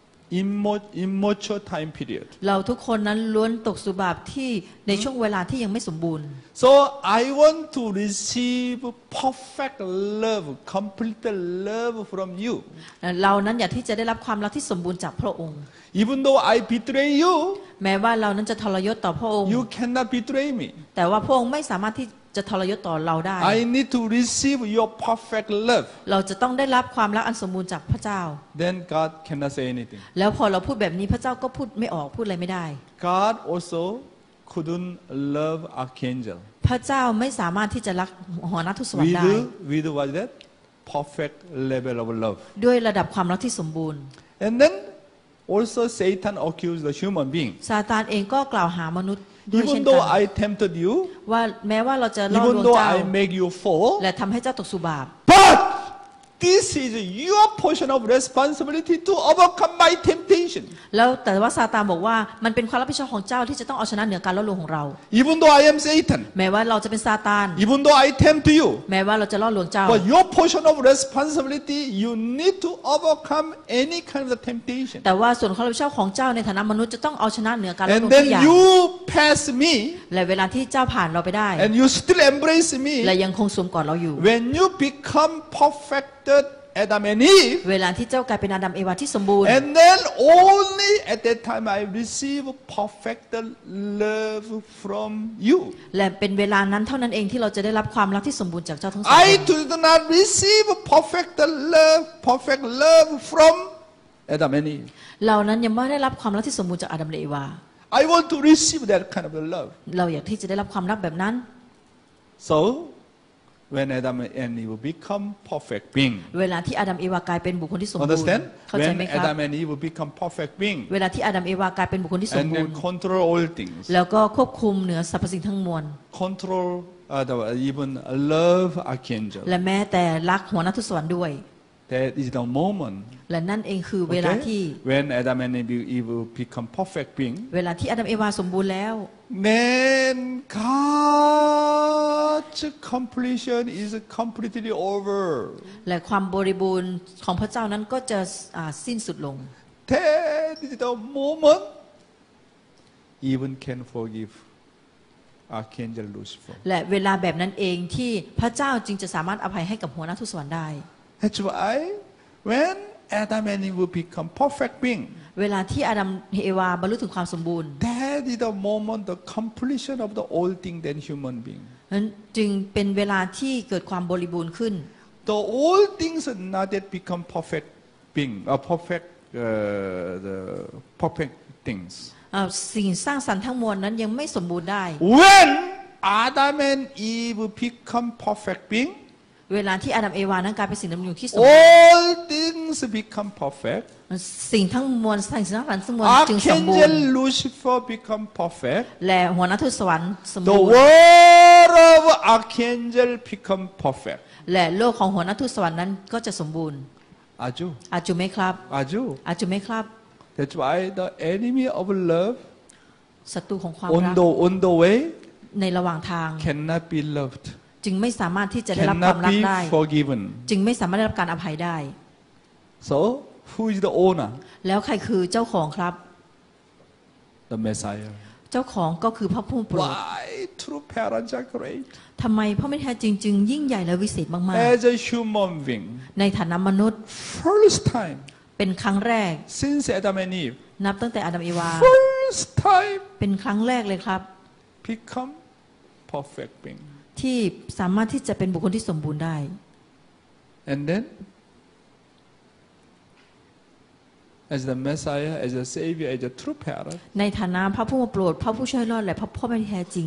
immature time period. เราทุกคนนั้นล้วนตกสู่บาปที่ในช่วงเวลาที่ยังไม่สมบูรณ์ So I want to receive perfect love, complete love from you. เรานั้นอยากที่จะได้รับความรักที่สมบูรณ์จากพระองค์ Even though I betray you, แม้ว่าเรานั้นจะทรยศต่อพระองค์ you cannot betray me. แต่ว่าพระองค์ไม่สามารถที่จะทรยศต่อเราได้ I need to receive your perfect love. เราจะต้องได้รับความรักอันสมบูรณ์จากพระเจ้า Then God cannot say anything. แล้วพอเราพูดแบบนี้พระเจ้าก็พูดไม่ออกพูดอะไรไม่ได้ God also couldn't love archangel. พระเจ้าไม่สามารถที่จะรักหัวหน้าทูตสวรรค์ได้ With what is that? Perfect level of love. ด้วยระดับความรักที่สมบูรณ์ And then also Satan accused the human being. ซาตานเองก็กล่าวหามนุษย์ด้วยเช่น Even กั though น I tempted you, ว่าแม้ว่าเราจะล่อล even วง though เจ้า I make you fall, และทำให้เจ้าตกสู่บาป but this is your portion of responsibility to overcome my temptation. แล้วแต่ว่าซาตานบอกว่ามันเป็นความรับผิดชอบของเจ้าที่จะต้องเอาชนะเหนือการล่อลวงของเรา Even though I am Satan, แม้ว่าเราจะเป็นซาตาน even though I tempt you, แม้ว่าเราจะล่อลวงเจ้า but your portion of responsibility, you need to overcome any kind of temptation. แต่ว่าส่วนความรับผิดชอบของเจ้าในฐานะมนุษย์จะต้องเอาชนะเหนือการล่อลว And งทุก then อย่าง you pass me, และเวลาที่เจ้าผ่านเราไปได้ and you still embrace และ me. ยังคงสวมกอดเราอยู่ When you become perfected Adam and Eve, เวลาที่เจ้ากลายเป็นอาดัมเอวาที่สมบูรณ์ and then only at that time I receive perfected love from you. และเป็นเวลานั้นเท่านั้นเองที่เราจะได้รับความรักที่สมบูรณ์จากเจ้าทั้งสอง I do not receive perfect love from Adam and Eve. เรานั้นยังไม่ได้รับความรักที่สมบูรณ์จากอาดัมและเอวา I want to receive that kind of love. เราอยากที่จะได้รับความรักแบบนั้น So when Adam and Eve become perfect being, เวลาที่อาดัมเอวากลายเป็นบุคคลที่สมบูรณ์ understand? เข้าใจ When ไหมครับ Adam and Eve become perfect being, เวลาที่อาดัมเอวากลายเป็นบุคคลที่สม and บูร then ณ์ control all things, แล้วก็ควบคุมเหนือสรรพสิ่งทั้งมวล control even love archangel. และแม้แต่รักหัวหน้าทูตสวรรค์ด้วย That is the moment. และนั่นเองคือเวลาที่ When Adam and Eve become perfect being, เวลาที่อาดัมเอวาสมบูรณ์แล้ว then God's completion is completely over. และความบริบูรณ์ของพระเจ้านั้นก็จะสิ้นสุดลง That is the moment even can forgive Archangel Lucifer. และเวลาแบบนั้นเองที่พระเจ้าจึงจะสามารถอภัยให้กับหัวหน้าทูตสวรรค์ได้ That's why when Adam and Eve become perfect being, เวลาที่อาดัมเอวาบรรลุถึงความสมบูรณ์ that is the moment the completion of the all thing than human being. นั้นจึงเป็นเวลาที่เกิดความบริบูรณ์ขึ้น The all things not yet become perfect being, the perfect things. สิ่งสร้างสรรค์ทั้งมวลนั้นยังไม่สมบูรณ์ได้ When Adam and Eve become perfect being, เวลาที่อาดัมเอวานั้นกลายเป็นสิ่งดำรงที่สมบูรณ์ all things become perfect. สิ่งทั้งมวลสิ่งสร้างสรรค์ทั้งมวลจึงสมบูร Archangel ณ์ Lucifer become perfect. และหัวหน้าทูตสวรรค์สม The บูรณ์ word of Archangel become perfect. และโลกของหัวหน้าทูตสวรรค์นั้นก็จะสมบูรณ์ Aju. อาจจะไหมครับ Aju. อาจจะไหมครับ That's why the enemy of love ศัตรูของความรัก on the way ในระหว่างทาง cannot be loved. จึงไม่สามารถที่จะได้รับความ Cannot รัก be ได้ forgiven. จึงไม่สามารถได้รับการอภัยได้ So who is the owner? แล้วใครคือเจ้าของครับ The Messiah. เจ้าของก็คือพระผู้โปรด Why true parents are great? ทำไมพ่อแม่แท้จริงจึงยิ่งใหญ่และวิเศษมาก As a human being, ๆ ในฐานะมนุษย์ first time เป็นครั้งแรก since Adam and Eve, นับตั้งแต่อาดัมเอวา first time เป็นครั้งแรกเลยครับ become perfect being. ที่สามารถที่จะเป็นบุคคลที่สมบูรณ์ได้ And then, as the Messiah, as a Savior, as a true parent, ในฐานะพระผู้โปรดพระผู้ช่วยรอดและพระพ่อแม่ที่แท้จริง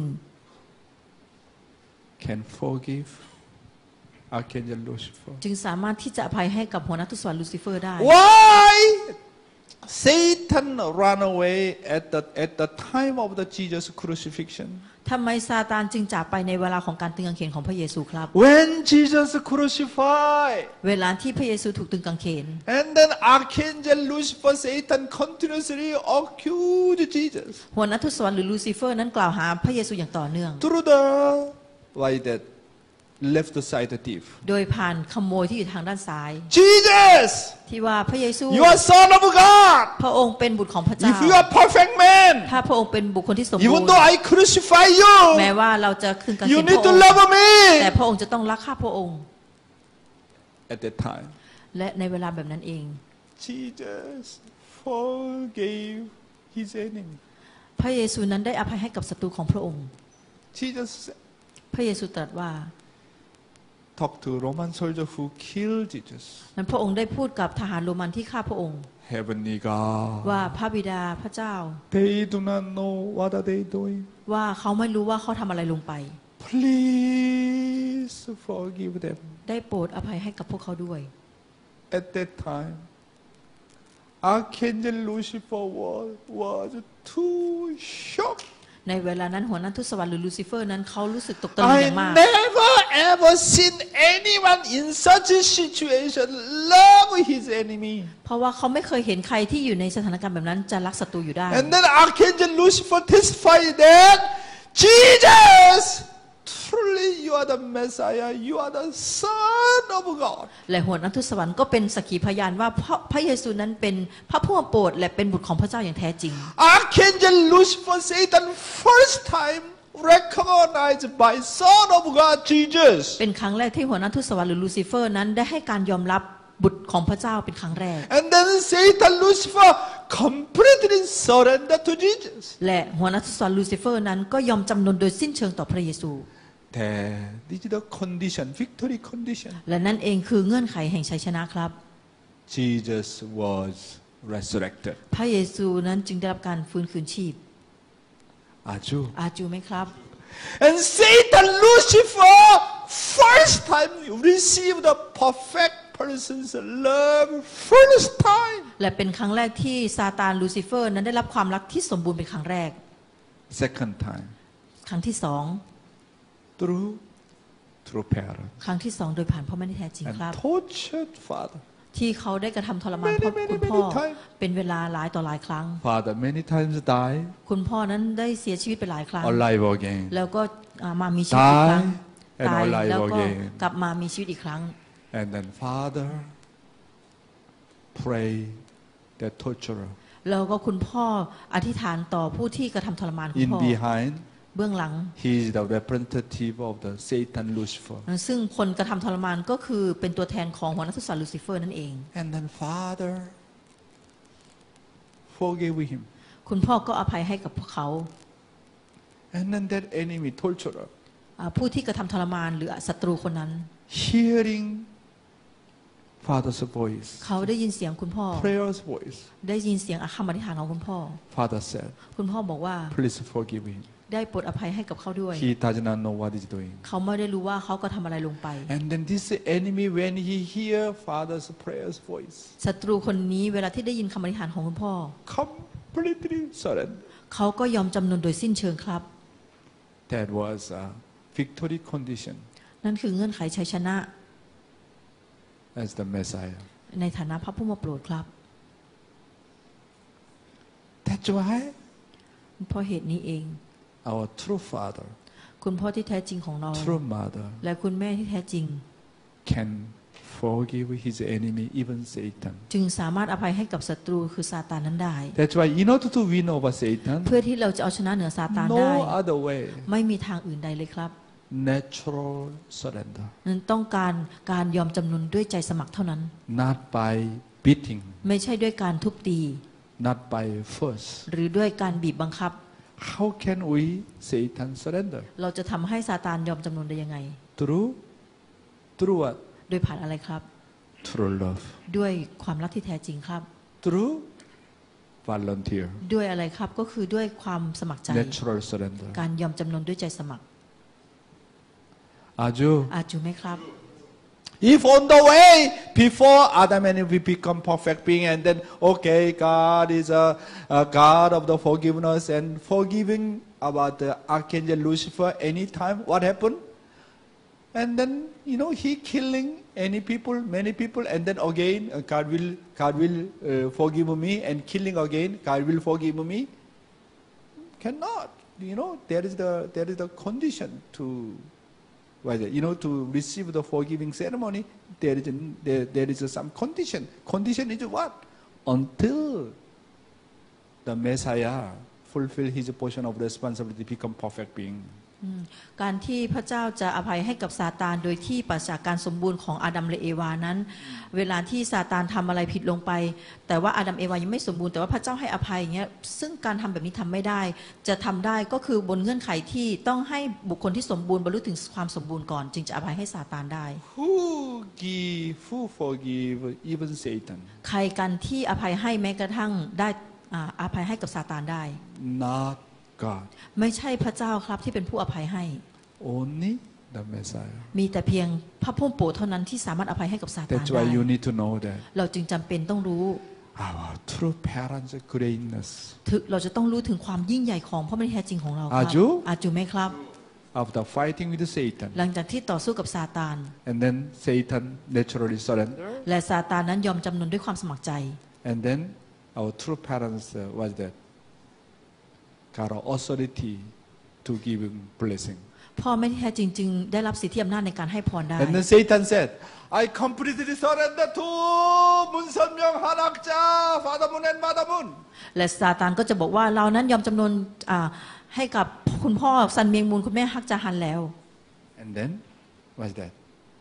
can forgive Archangel Lucifer. จึงสามารถที่จะอภัยให้กับหัวหน้าทูตสวรรค์ลูซิเฟอร์ได้ Why Satan ran away at the time of the Jesus crucifixion? ทำไมซาตานจึงจากไปในเวลาของการตึงกางเขนของพระเยซูครับ When Jesus crucified, เวลาที่พระเยซูถูกตึงกางเขน and then Archangel Lucifer, Satan continuously accused Jesus หัวหน้าทูตสวรรค์หรือลูซิเฟอร์นั้นกล่าวหาพระเยซูอย่างต่อเนื่อง through the why that left side thief. โดยผ่านขโมยที่อยู่ทางด้านซ้าย Jesus, ที่ว่าพระเยซู you are Son of God. พระองค์เป็นบุตรของพระเจ้า If you are perfect man, ถ้าพระองค์เป็นบุคคลที่สมบู even รณ์ though I crucify แม้ you, ว่าเราจะตึงกางเข you นพ need ระ to องค์ love me. แต่พระองค์จะต้องรักข้าพระองค์ At that time, และในเวลาแบบนั้นเอง Jesus forgave his enemy. พระเยซูนั้นได้อภัยให้กับศัตรูของพระองค์ Jesus said, พระเยซูตรัสว่า talk to Roman soldier who killed Jesus. นั้นพระองค์ได้พูดกับทหารโรมันที่ฆ่าพระองค์ Heavenly God, ว่าพระบิดาพระเจ้า they do not know what are they doing. ว่าเขาไม่รู้ว่าเขาทำอะไรลงไป Please forgive them. ได้โปรดอภัยให้กับพวกเขาด้วย At that time, Archangel Lucifer was too shocked. ในเวลานั้นหัวหน้าทูตสวรรค์หรือลูซิเฟอร์นั้นเขารู้สึกตกตะลึงอย่างมาก I never ever seen anyone in such a situation love his enemy. เพราะว่าเขาไม่เคยเห็นใครที่อยู่ในสถานการณ์แบบนั้นจะรักศัตรูอยู่ได้ And then Archangel Lucifer testified that Jesus, truly you are the Messiah, you are the Son of God. และหัวหน้าทูตสวรรค์ก็เป็นสักขีพยานว่าพระเยซูนั้นเป็นพระผู้โปรดและเป็นบุตรของพระเจ้าอย่างแท้จริง Archangel Lucifer, Satan, first time recognized by Son of God, Jesus. เป็นครั้งแรกที่หัวหน้าทูตสวรรค์หรือลูซิเฟอร์นั้นได้ให้การยอมรับบุตรของพระเจ้าเป็นครั้งแรก And then Satan, Lucifer, completely surrendered to Jesus. และหัวหน้าทูตสวรรค์ลูซิเฟอร์นั้นก็ยอมจำนนโดยสิ้นเชิงต่อพระเยซู This is the condition, victory condition. และนั่นเองคือเงื่อนไขแห่งชัยชนะครับ Jesus was resurrected. พระเยซูนั้นจึงได้รับการฟื้นคืนชีพ Aju. อาจูไหมครับ And Satan, Lucifer, first time received the perfect person's love, first time. และเป็นครั้งแรกที่ซาตานลูซิเฟอร์นั้นได้รับความรักที่สมบูรณ์เป็นครั้งแรก Second time, ครั้งที่สอง through parent. ครั้งที่สองโดยผ่านพ่อแม่ที่แท้จริง And ครับ tortured father. ที่เขาได้กระทำทรมานคุณพ่อเป็นเวลาหลายต่อหลายครั้ง Father many times die, คุณพ่อนั้นได้เสียชีวิตไปหลายครั้ง alive again. แล้วก็มามีชีวิตอีกครั้ง and ตาย alive แล้วก็ again. กลับมามีชีวิตอีกครั้ง And then father pray the torturer. แล้วก็คุณพ่ออธิษฐานต่อผู้ที่กระทำทรมานคุณ In พ่อ behind, เบื้องหลัง he is the representative of the Satan, Lucifer. ซึ่งคนกระทำทรมานก็คือเป็นตัวแทนของหัวหน้าทูตสวรรค์ลูซิเฟอร์นั่นเอง And then father forgave him. คุณพ่อก็อภัยให้กับพวกเขา And then that enemy torturer, ผู้ที่กระทำทรมานหรือศัตรูคนนั้น hearing father's voice, เขาได้ยินเสียงคุณพ่อ prayer's voice, ได้ยินเสียงคำอธิษฐานของคุณพ่อ father said, คุณพ่อบอกว่า please forgive him. ได้โปรดอภัยให้กับเขาด้วย He does not know what he's doing. เขาไม่ได้รู้ว่าเขาก็ทำอะไรลงไป And then this enemy, when he hear father's prayer's voice, ศัตรูคนนี้เวลาที่ได้ยินคำอธิษฐานของคุณพ่อ completely surrender. เขาก็ยอมจำนนโดยสิ้นเชิงครับ That was a victory condition. นั่นคือเงื่อนไขชัยชนะ as the Messiah. ในฐานะพระผู้มาโปรดครับ That's why เพราะเหตุนี้เอง our true Father, คุณพ่อที่แท้จริงของเรา true Mother และคุณแม่ที่แท้จริง can forgive his enemy, even Satan. จึงสามารถอภัยให้กับศัตรูคือซาตานนั้นได้ That's why in order to win over Satan, เพื่อที่เราจะเอาชนะเหนือซาตานได้ no other way, ไม่มีทางอื่นใดเลยครับ natural surrender, นั้นต้องการยอมจำนนด้วยใจสมัครเท่านั้น not by beating, ไม่ใช่ด้วยการทุบตี not by force. หรือด้วยการบีบบังคับ How can we Satan surrender? เราจะทำให้ซาตานยอมจำนนได้ยังไง Through what? โดยผ่านอะไรครับ Through love. ด้วยความรักที่แท้จริงครับ Through volunteer. ด้วยอะไรครับก็คือด้วยความสมัครใจ Natural surrender. การยอมจำนนด้วยใจสมัคร Aju. อาจจะไหมครับ If on the way before Adam and Eve become perfect being, and then okay, God is a God of the forgiveness and forgiving about the archangel Lucifer anytime. What happened? And then he killing many people, and then again God will forgive me, and killing again God will forgive me. Cannot. There is the condition to. To receive the forgiving ceremony, there is some condition. Condition is what? Until the Messiah fulfill his portion of responsibility, become perfect being. การที่พระเจ้าจะอภัยให้กับซาตานโดยที่ปราศจากการสมบูรณ์ของอาดัมและเอวานั้นเวลาที่ซาตานทำอะไรผิดลงไปแต่ว่าอาดัมเอวายังไม่สมบูรณ์แต่ว่าพระเจ้าให้อภัยอย่างเงี้ยซึ่งการทำแบบนี้ทำไม่ได้จะทำได้ก็คือบนเงื่อนไขที่ต้องให้บุคคลที่สมบูรณ์บรรลุถึงความสมบูรณ์ก่อนจึงจะอภัยให้ซาตานได้ Who forgive even Satan? ใครกันที่อภัยให้แม้กระทั่งได้อภัยให้กับซาตานได้ Not God. ไม่ใช่พระเจ้าครับที่เป็นผู้อภัยให้ Only the Messiah. มีแต่เพียงพระผู้โปรดเท่านั้นที่สามารถอภัยให้กับซาตาน That's ได้ why you need to know that เราจึงจำเป็นต้องรู้ our true parents' greatness. เราจะต้องรู้ถึงความยิ่งใหญ่ของพระบิดาแท้จริงของเราครับ อาจูไหมครับ After fighting with Satan, หลังจากที่ต่อสู้กับซาตาน and then Satan naturally surrender, และซาตานนั้นยอมจำนนด้วยความสมัครใจ and then our true parents was that got authority to give blessing. พ่อไม่แท้จริงๆได้รับสิทธิอำนาจในการให้พรได้ And then Satan said, I completely surrender to 문선명 한학자, Father Moon and Mother Moon. และซาตานก็จะบอกว่าเรานั้นยอมจำนนให้กับคุณพ่อซันเมียงมูลคุณแม่ฮักจาฮันแล้ว And then what's that?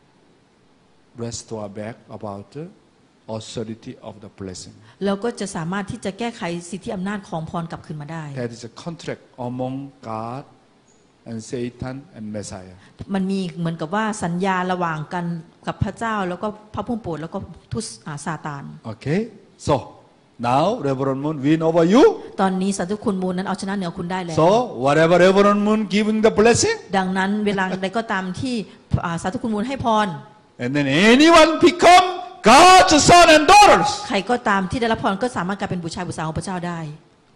Restore back about the authority of the blessing. แล้วก็จะสามารถที่จะแก้ไขสิทธิอำนาจของพรกลับคืนมาได้ That is a contract among God and Satan and Messiah. มันมีเหมือนกับว่าสัญญาระหว่างกันกับพระเจ้าแล้วก็พระผู้โปรดแล้วก็ทูตซาตาน Okay, so now Reverend Moon win over you. ตอนนี้สันตุคุณมูลนั้นเอาชนะเหนือคุณได้แล้ว So whatever Reverend Moon giving the blessing, ดังนั้นเวลาใดก็ตามที่สันตุคุณมูลให้พร and then anyone become God's son and daughters. ใครก็ตามที่ได้รับพรก็สามารถกลายเป็นบุตรชายบุตรสาวของพระเจ้าได้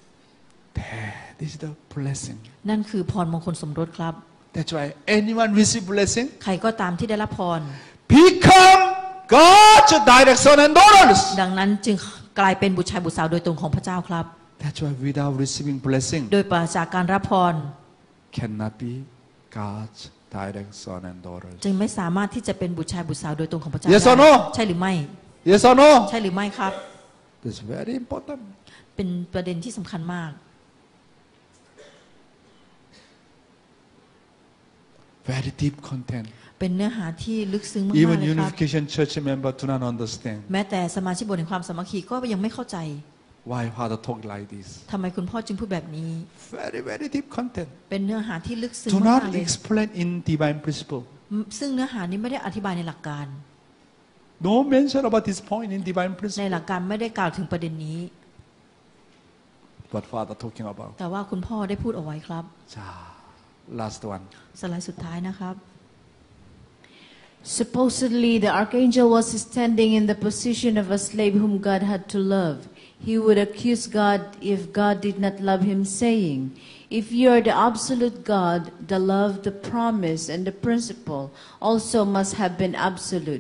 That is the blessing. นั่นคือพรมงคลสมรสครับ That's why anyone receive blessing, ใครก็ตามที่ได้รับพร become God's direct son and daughters. ดังนั้นจึงกลายเป็นบุตรชายบุตรสาวโดยตรงของพระเจ้าครับ That's why without receiving blessing, โดยปราศจากการรับพร cannot be God's direct son and daughters. จึงไม่สามารถที่จะเป็นบุตรชายบุตรสาวโดยตรงของพระเจ้า Yes ได้ or no? ใช่หรือไม่ Yes or no? ใช่หรือไม่ครับ That's very important. เป็นประเด็นที่สำคัญมาก Very deep content. เป็นเนื้อหาที่ลึกซึ้งมากๆ Even เลยครับ Unification Church member do not understand แม้แต่สมาชิกโบสถ์แห่งความสามัคคีก็ยังไม่เข้าใจ why Father talk like this. ทำไมคุณพ่อจึงพูดแบบนี้ Very, very deep content. เป็นเนื้อหาที่ลึกซึ้ง Do มาก not ๆเลย explain in divine principle. ซึ่งเนื้อหานี้ไม่ได้อธิบายในหลักการ No mention about this point in divine ใน principle. หลักการไม่ได้กล่าวถึงประเด็นนี้ What Father talking about. แต่ว่าคุณพ่อได้พูดเอาไว้ครับ Last one. สไลด์สุดท้ายนะครับ Supposedly, the archangel was standing in the position of a slave whom God had to love. He would accuse God if God did not love him, saying, If you are the absolute God, the love, the promise, and the principle also must have been absolute.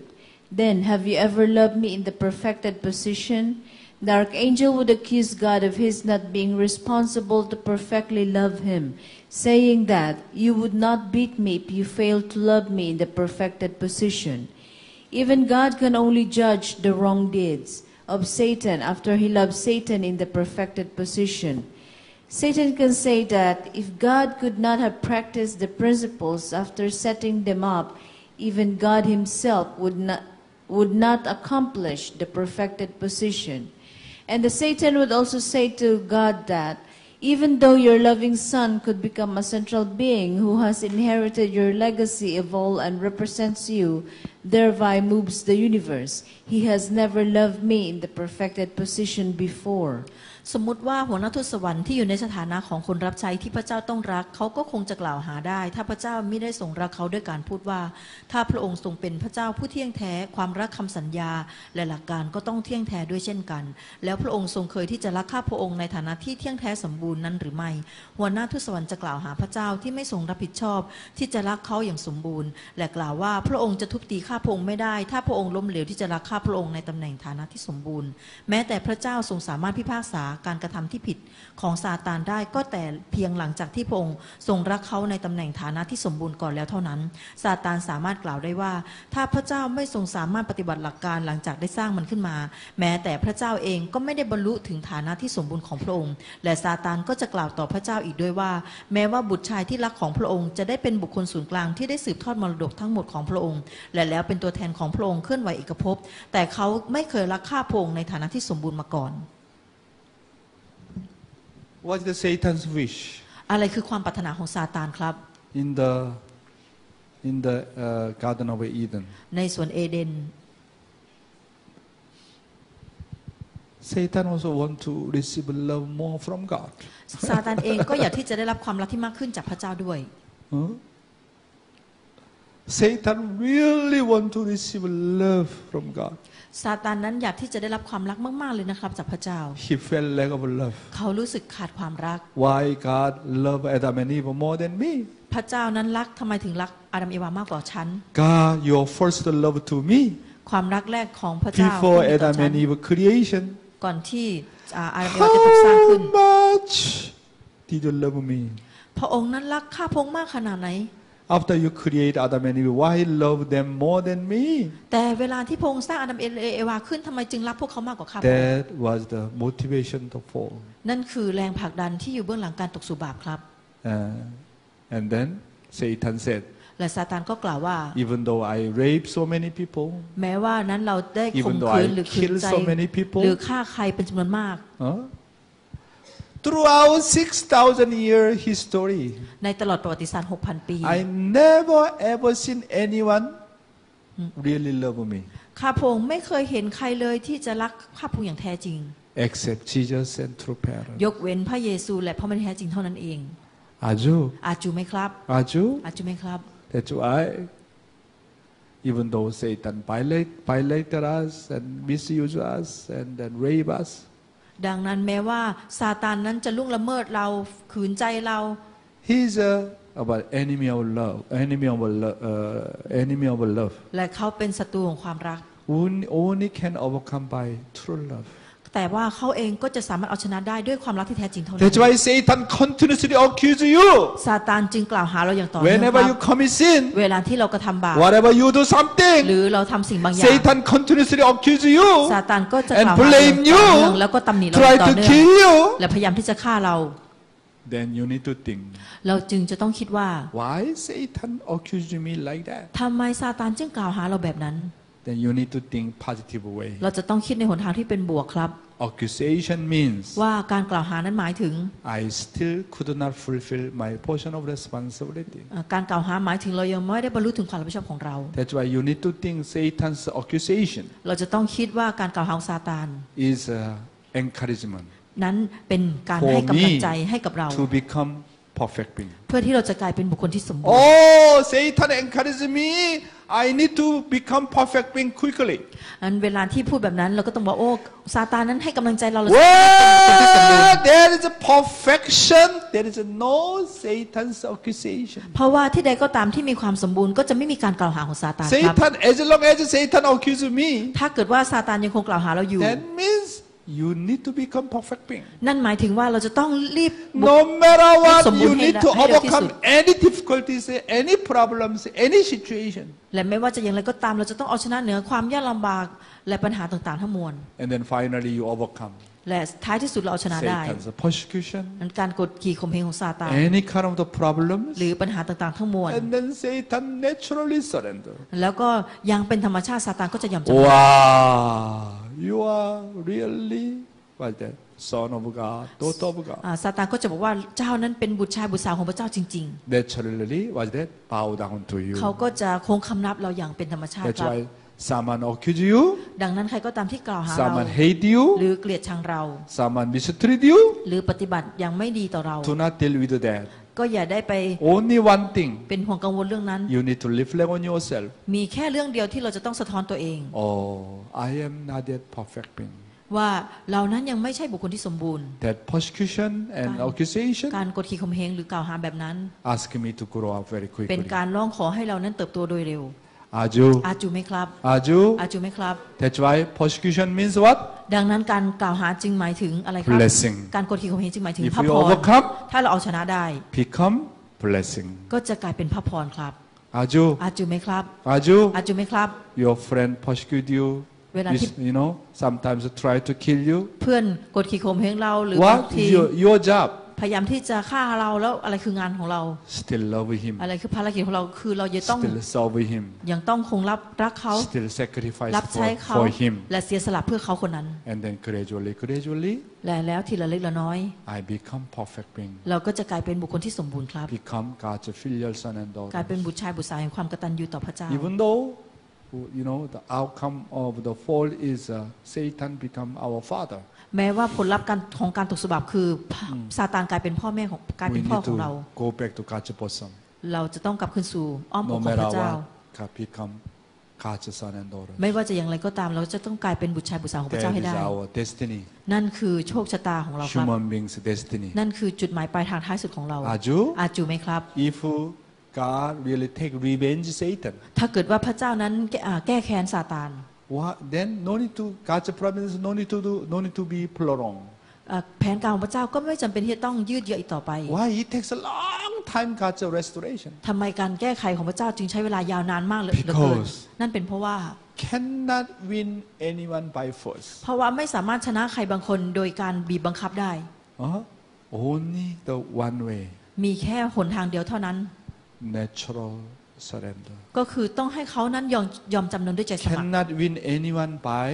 Then have you ever loved me in the perfected position? The archangel would accuse God of his not being responsible to perfectly love him, saying that you would not beat me if you failed to love me in the perfected position. Even God can only judge the wrong deeds of Satan after he loved Satan in the perfected position. Satan can say that if God could not have practiced the principles after setting them up, even God himself would not accomplish the perfected position. And the Satan would also say to God that even though your loving son could become a central being who has inherited your legacy of all and represents you, thereby moves the universe, he has never loved me in the perfected position before. สมมุติว่าหัวหน้าทูตสวรรค์ที่อยู่ในสถานะของคนรับใช้ที่พระเจ้าต้องรักเขาก็คงจะกล่าวหาได้ถ้าพระเจ้าไม่ได้ทรงรักเขาด้วยการพูดว่าถ้าพระองค์ทรงเป็นพระเจ้าผู้เที่ยงแท้ความรักคำสัญญาและหลักการก็ต้องเที่ยงแท้ด้วยเช่นกันแล้วพระองค์ทรงเคยที่จะรักข้าพระองค์ในฐานะที่เที่ยงแท้สมบูรณ์นั้นหรือไม่หัวหน้าทูตสวรรค์จะกล่าวหาพระเจ้าที่ไม่ทรงรับผิดชอบที่จะรักเขาอย่างสมบูรณ์และกล่าวว่าพระองค์จะทุบตีข้าพระองค์ไม่ได้ถ้าพระองค์ล้มเหลวที่จะรักข้าพระองค์ในตำแหน่งฐานะที่สมบูรณ์แม้แต่พระเจ้าทรงสามารถพิพากษาการกระทำที่ผิดของซาตานได้ก็แต่เพียงหลังจากที่พระองค์ทรงรักเขาในตำแหน่งฐานะที่สมบูรณ์ก่อนแล้วเท่านั้นซาตานสามารถกล่าวได้ว่าถ้าพระเจ้าไม่ทรงสามารถปฏิบัติหลักการหลังจากได้สร้างมันขึ้นมาแม้แต่พระเจ้าเองก็ไม่ได้บรรลุถึงฐานะที่สมบูรณ์ของพระองค์และซาตานก็จะกล่าวต่อพระเจ้าอีกด้วยว่าแม้ว่าบุตรชายที่รักของพระองค์จะได้เป็นบุคคลศูนย์กลางที่ได้สืบทอดมรดกทั้งหมดของพระองค์และแล้วเป็นตัวแทนของพระองค์เคลื่อนไหวเอกภพแต่เขาไม่เคยรักข้าพระองค์ในฐานะที่สมบูรณ์มาก่อน What's the Satan's wish? อะไรคือความปรารถนาของซาตานครับ In the Garden of Eden. ในสวนเอเดน Satan also want to receive love more from God. ซาตานเองก็อยากที่จะได้รับความรักที่มากขึ้นจากพระเจ้าด้วย Satan really want to receive love from God. ซาตานนั้นอยากที่จะได้รับความรักมากๆเลยนะครับจากพระเจ้า He felt lack of love. เขารู้สึกขาดความรัก Why God love Adam and Eve more than me? พระเจ้านั้นรักทำไมถึงรักอาดัมเอวามากกว่าฉัน God, your first love to me ความรักแรกของพระเจ้า before Adam and Eve creation. ก่อนที่อาดัมเอวาจะถูกสร้างขึ้น How much did you love me? พระองค์นั้นรักข้าพระองค์มากขนาดไหน After you create Adam and Eve, why love them more than me? แต่เวลาที่พระองค์สร้างอาดัมเอวาขึ้นทำไมจึงรักพวกเขามากกว่าข้าพระองค์ That was the motivation to fall. นั่นคือแรงผลักดันที่อยู่เบื้องหลังการตกสู่บาปครับ And then Satan said, และซาตานก็กล่าวว่า even though I rape so many people, แม้ว่านั้นเราได้ข่ม even though ขืน I หรือขืน kill ใจ so many people, หรือฆ่าใครเป็นจำนวนมาก throughout 6,000 year history, ในตลอดประวัติศาสตร์ 6,000 ปี I never ever seen anyone really love me ข้าพระองค์ไม่เคยเห็นใครเลยที่จะรักข้าพระองค์อย่างแท้จริง except Jesus and true parents. ยกเว้นพระเยซูและพระมารดาแท้จริงเท่านั้นเอง Aju, อาจูไหมครับ Aju. อาจูไหมครับ That's why, even though Satan violated us and misuse us and then rape us, ดังนั้นแม้ว่าซาตานนั้นจะล่วงละเมิดเราขืนใจเรา he's about enemy of love, enemy of love. และเขาเป็นศัตรูของความรัก Only can overcome by true love. แต่ว่าเขาเองก็จะสามารถเอาชนะได้ด้วยความรักที่แท้จริงเท่านั้น That's why Satan continuously accuse you. ซาตานจึงกล่าวหาเราอย่างต่อเนื่อง Whenever you commit sin, เวลาที่เรากระทำบาป whatever you do หรื something, อเราทำสิ่งบางอย่าง Satan continuously accuse you ซาตานก็จะ and กล่าวหาเรา blame ต่อ you, เนื่องแล้วก็ตำหนิเรา try ต่อ to เนื่อง kill you. และพยายามที่จะฆ่าเรา Then you need to think, เราจึงจะต้องคิดว่า why Satan accused me like that? ทำไมซาตานจึงกล่าวหาเราแบบนั้น Then you need to think positive way. เราจะต้องคิดในหนทางที่เป็นบวกครับ Accusation means ว่าการกล่าวหานั้นหมายถึง I still could not fulfill my portion of responsibility. การกล่าวหาหมายถึงเรายังไม่ได้บรรลุถึงความรับผิดชอบของเรา That's why you need to think Satan's accusation เราจะต้องคิดว่าการกล่าวหาของซาตาน is encouragement นั้นเป็นการ for ให้กำลัง me ใจให้กับเรา to become perfect being. เพื่อที่เราจะกลายเป็นบุคคลที่สมบูรณ์ Oh, Satan encouraged me. I need to become perfect being quickly. อันเวลาที่พูดแบบนั้นเราก็ต้องบอกโอ้ซาตานนั้นให้กำลังใจเราเราจะเป็นคนที่สมบูร Where ณ์ there is a perfection, there is no Satan's accusation. เพราะว่าที่ใดก็ตามที่มีความสมบูรณ์ก็จะไม่มีการกล่าวหาของซาตานครับ Satan, as long as Satan accuses me, ถ้าเกิดว่าซาตานยังคงกล่าวหาเราอยู่ that means you need to become perfect being. นั่นหมายถึงว่าเราจะต้องรีบ No matter what, สมบูร you ณ์ให้ need to ให้เร็วที่สุด overcome any difficulties, any problems, any situation. และไม่ว่าจะอย่างไรก็ตามเราจะต้องเอาชนะเหนือความยากลำบากและปัญหาต่างๆทั้งมวล And then finally you overcome และท้ายที่สุดเราเอาชนะได้ Satan's persecution, นั้นการกดขี่ข่มเหงของซาตาน any kind of the problems. หรือปัญหาต่างๆทั้งมวล And then Satan naturally surrender. แล้วก็ยังเป็นธรรมชาติซาตานก็จะยอมจำนน Wow, you are really what that son of God, daughter of God. ซาตานก็จะบอกว่าเจ้านั้นเป็นบุตรชายบุตรสาวของพระเจ้าจริง Naturally, what that bow down to you. ๆเขาก็จะโค้งคำนับเราอย่างเป็นธรรมชาติ That's ครับ why someone accuse you, ดังนั้นใครก็ตามที่กล่าวหาเรา someone hate ห you, รือเกลียดชังเรา someone mistreat you. หรือปฏิบัติอย่างไม่ดีต่อเรา Do not deal with that. ก็อย่าได้ไป Only one thing, เป็นห่วงกังวลเรื่องนั้น you need to reflect on yourself. มีแค่เรื่องเดียวที่เราจะต้องสะท้อนตัวเอง Oh, I am not that perfect being. ว่าเรานั้นยังไม่ใช่บุคคลที่สมบูรณ์ That persecution and accusation การกดขี่ข่มเหงหรือกล่าวหาแบบนั้น ask me to grow up very เป็น quickly. การร้องขอให้เรานั้นเติบโตโดยเร็ว Aju, อาจูไหมครับ aju. อาจูไหมครับ That's why persecution means what? ดังนั้นการกล่าวหาจึงหมายถึงอะไรครับ Blessing. การกดขี่ข่มเหงจึงหมายถึง If พระ we พร overcome, ถ้าเราเอาชนะได้ become blessing. ก็จะกลายเป็นพระพรครับ Aju, อาจูไหมครับ aju. อาจูไหมครับ Your friend persecute you. เวลาที่ You know, sometimes try to kill you. เพื่อนกดขี่ข่มเหงเราหรือบาง What ที is your job? พยายามที่จะฆ่าเราแล้วอะไรคืองานของเรา Still love him. อะไรคือภารกิจของเราคือเราจะต้อง Still serve him. ยังต้องคงรักเขา Still sacrifice รับใช้เขา for him. และเสียสละเพื่อเขาคนนั้น And then gradually, และแล้วทีละเล็กละน้อย I become perfect being. เราก็จะกลายเป็นบุคคลที่สมบูรณ์ครับ Become God's filial son and กลาย daughter. เป็นบุตรชายบุตรสาวแห่งความกตัญญูต่อพระเจ้า Even though, you know, the outcome of the fall is Satan become our father. แม้ว่าผลลัพธ์ของการตกสบับคือซาตานกลายเป็นพ่อแม่ของกลาย We เป็นพ่อ need ของเรา to go back to God's bosom. เราจะต้องกลับคืนสู่อ้อมอก No ของพ matter ระเจ้า what, God become God's son and daughter. ไม่ว่าจะอย่างไรก็ตามเราจะต้องกลายเป็นบุตรชายบุตรสาวของพระเจ้า That ให้ is ได้ our destiny. นั่นคือโชคชะตาของเราครับ Human beings' destiny. นั่นคือจุดหมายปลายทางท้ายสุดของเราอาจูอาจูไหมครับ If God really take revenge Satan, ถ้าเกิดว่าพระเจ้านั้นแก้แค้นซาตาน what, then no need to God's promise, no need to be prolonged. แผนการของพระเจ้าก็ไม่จำเป็นที่จะต้องยืดเยื้ออีกต่อไป Why it takes a long time God's restoration? ทำไมการแก้ไขของพระเจ้าจึงใช้เวลายาวนานมากเหลือเกิน Because นั่นเป็นเพราะว่า Cannot win anyone by force. เพราะว่าไม่สามารถชนะใครบางคนโดยการบีบบังคับได้ Only the one way, มีแค่หนทางเดียวเท่านั้น natural surrender. ก็คือต้องให้เขานั้นยอมจำนนด้วยใจสมัคร Cannot win anyone by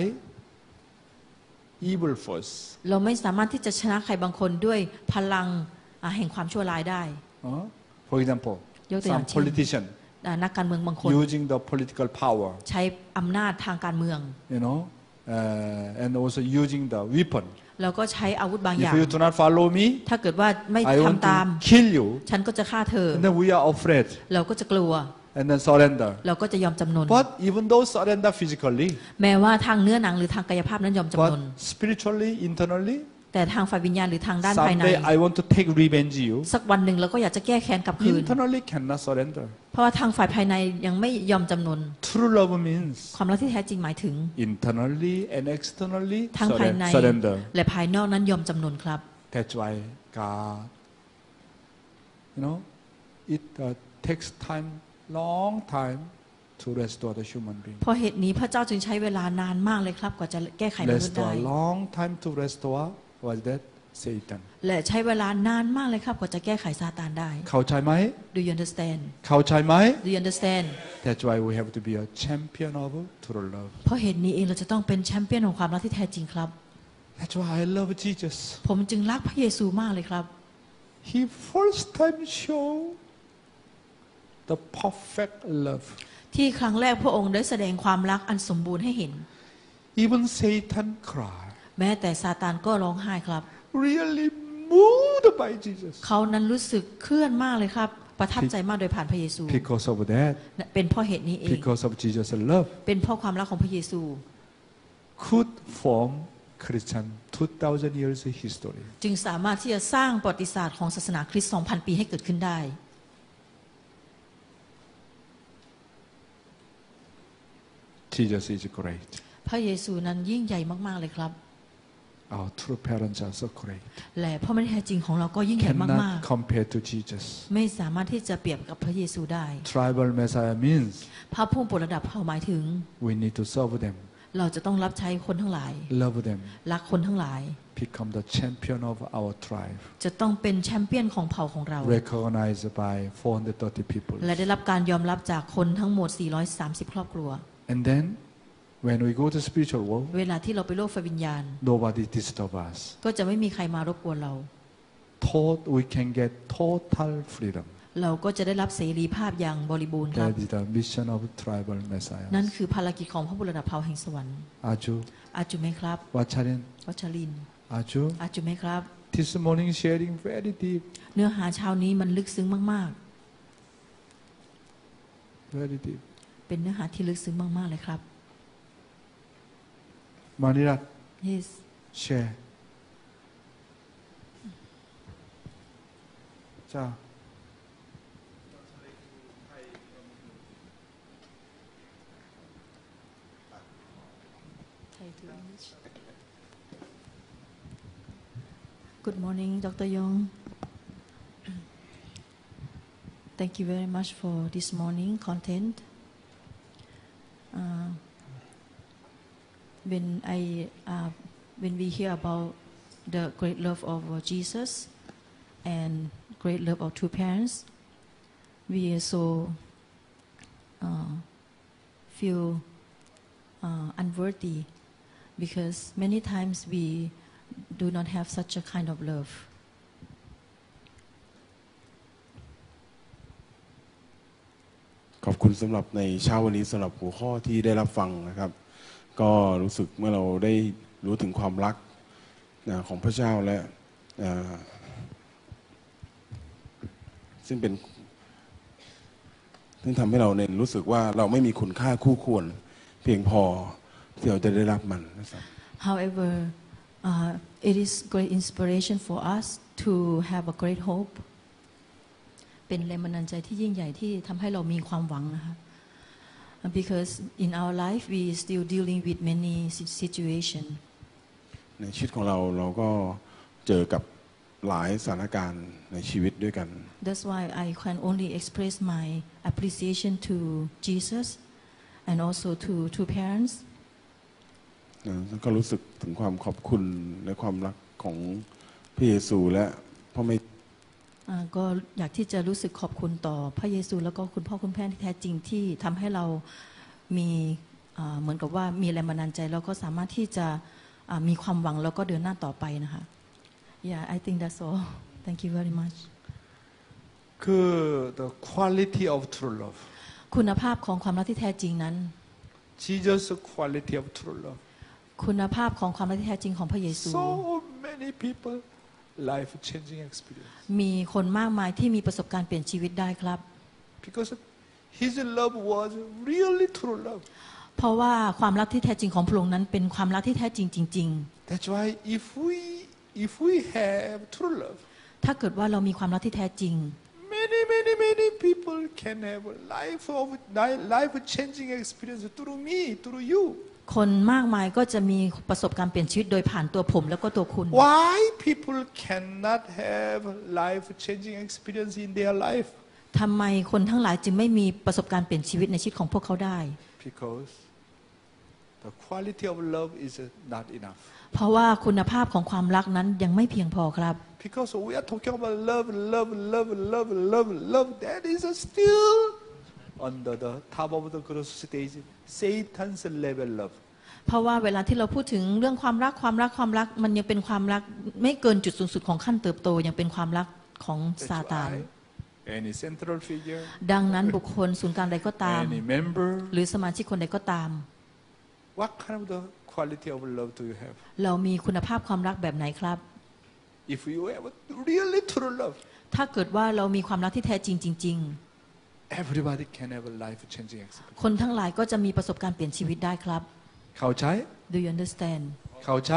evil force. เราไม่สามารถที่จะชนะใครบางคนด้วยพลังแห่งความชั่วร้ายได้ For example, ยกตัวอย่า some งเช่น politician นักการเมืองบางคน using the political power, ใช้อำนาจทางการเมือง you know, and also using the weapon. แล้วก็ใช้อาวุธบางอย่าง If you do not follow me, ถ้าเกิดว่าไม่ I want ทำตาม to kill you. ฉันก็จะฆ่าเธอ And then we are afraid, เราก็จะกลัว and then surrender. เราก็จะยอมจำนน But even though surrender physically, แม้ว่าทางเนื้อหนังหรือทางกายภาพนั้นยอมจำนน but spiritually, internally, แต่ทางฝ่ายวิญญาณหรือทางด้านภายใน someday I want to take revenge you. สักวันหนึ่งเราก็อยากจะแก้แค้นกลับคืน Internally cannot surrender. เพราะว่าทางฝ่ายภายในยังไม่ยอมจำนน True love means ความรักที่แท้จริงหมายถึง internally and externally ทั้งภายใน surrender. และภายนอกนั้นยอมจำนนครับ That's why God, you know, it takes time, long time to restore the human being. เพราะเหตุนี้พระเจ้าจึงใช้เวลานานมากเลยครับกว่าจะแก้ไขมนุษย์ได้ Restore, long time to restore was that Satan. และใช้เวลานานมากเลยครับกว่าจะแก้ไขซาตานได้เข้าใจไหม Do you understand เข้าใจไหม Do you understand That's why we have to be a champion of true love. เพราะเหตุนี้เองเราจะต้องเป็นแชมเปี้ยนของความรักที่แท้จริงครับ That's why I love Jesus. ผมจึงรักพระเยซูมากเลยครับ He first time showed the perfect love. ที่ครั้งแรกพระองค์ได้แสดงความรักอันสมบูรณ์ให้เห็น Even Satan cried. แม้แต่ซาตานก็ร้องไห้ครับ Really moved by Jesus. เขานั้นรู้สึกเคลื่อนมากเลยครับประทับใจมากโดยผ่านพระเยซู Because of that, เป็นเพราะเหตุนี้เอง because of Jesus' love, เป็นเพราะความรักของพระเยซู could form Christian 2,000 years history. จึงสามารถที่จะสร้างประวัติศาสตร์ของศาสนาคริสต์ 2,000 ปีให้เกิดขึ้นได้ Jesus is great. พระเยซูนั้นยิ่งใหญ่มากๆเลยครับ Our true parents are so great. และพ่อแม่แท้จริงของเราก็ยิ่งใหญ่มาก Cannot compare to Jesus. ๆไม่สามารถที่จะเปรียบกับพระเยซูได้ Tribal Messiah means พระผู้โปรดระดับเขาหมายถึง we need to serve them, เราจะต้องรับใช้คนทั้งหลาย love them, รักคนทั้งหลาย become the champion of our tribe, จะต้องเป็นแชมเปี้ยนของเผ่าของเรา recognized by 430 people. และได้รับการยอมรับจากคนทั้งหมด 430 ครอบครัว And then, when we go to spiritual world, เวลาที่เราไปโลกไฟวิญญาณ nobody disturb us. ก็จะไม่มีใครมารบกวนเรา We can get total freedom. เราก็จะได้รับเสรีภาพอย่างบริบูรณ์ครับ That is the mission of tribal Messiah. นั่นคือภารกิจของพระบุตรระดับเผ่าแห่งสวรรค์ Aju, อาจุไหมครับ Wacharin, วัชรินทร์ Aju. อาจุไหมครับ This morning sharing very deep, เนื้อหาเช้านี้มันลึกซึ้งมาก very deep. ๆ เป็นเนื้อหาที่ลึกซึ้งมากๆเลยครับ Manirat, yes share. 자. Good morning, Dr. Yong. Thank you very much for this morning content. When we hear about the great love of Jesus and great love of two parents, we also feel unworthy because many times we do not have such a kind of love. ขอบคุณสำหรับในเช้าวันนี้สำหรับหัวข้อที่ได้รับฟังนะครับก็รู้สึกเมื่อเราได้รู้ถึงความรักของพระเจ้าและซึ่งทำให้เราเนี่ยรู้สึกว่าเราไม่มีคุณค่าคู่ควรเพียงพอที่เราจะได้รับมันนะครับ However, it is great inspiration for us to have a great hope. เป็นแรงบันดาลใจที่ยิ่งใหญ่ที่ทำให้เรามีความหวังนะคะ Because in our life we still dealing with many situation. ในชีวิตของเราก็เจอกับหลายสถานการณ์ในชีวิตด้วยกัน That's why I can only express my appreciation to Jesus and also to parents. ก็รู้สึกถึงความขอบคุณและความรักของพระเยซูและพ่อแม่ก็อยากที่จะรู้สึกขอบคุณต่อพระเยซูแล้วก็คุณพ่อคุณแม่ที่แท้จริงที่ทำให้เรามีเหมือนกับว่ามีแรงบันดาลใจแล้วก็สามารถที่จะมีความหวังแล้วก็เดินหน้าต่อไปนะคะ Yeah, I think that's all. Thank you very much. The quality of true love. คุณภาพของความรักที่แท้จริงนั้น Jesus' quality of true love. คุณภาพของความรักที่แท้จริงของพระเยซู So many people life-changing experience. มีคนมากมายที่มีประสบการณ์เปลี่ยนชีวิตได้ครับ Because His love was really true love. เพราะว่าความรักที่แท้จริงของพระองค์นั้นเป็นความรักที่แท้จริงจริง That's why if we have true love, ๆถ้าเกิดว่าเรามีความรักที่แท้จริง many people can have life-changing experience through me, through you. คนมากมายก็จะมีประสบการณ์เปลี่ยนชีวิตโดยผ่านตัวผมแล้วก็ตัวคุณ Why people cannot have life-changing experience in their life? ทำไมคนทั้งหลายจึงไม่มีประสบการณ์เปลี่ยนชีวิตในชีวิตของพวกเขาได้ Because the quality of love is not enough. เพราะว่าคุณภาพของความรักนั้นยังไม่เพียงพอครับ Because we are talking about love. That is still under the top of the growth stage, Satan's level love. เพราะว่าเวลาที่เราพูดถึงเรื่องความรักมันยังเป็นความรักไม่เกินจุดสูงสุดของขั้นเติบโตยังเป็นความรัkของซาตาน Any central figure, ดังนั้นบุคคลศูนย์กลางใดก็ตาม any member, หรือสมาชิกคนใดก็ตาม what kind of the quality of love do you have? เรามีคุณภาพความรักแบบไหนครับ if you have really true love, ถ้าเกิดว่าเรามีความรักที่แท้จริงจริง everybody can have a life-changing experience. ๆ คนทั้งหลายก็จะมีประสบการณ์เปลี่ยนชีวิตได้ครับเข้าใจ Do you understand เข้าใจ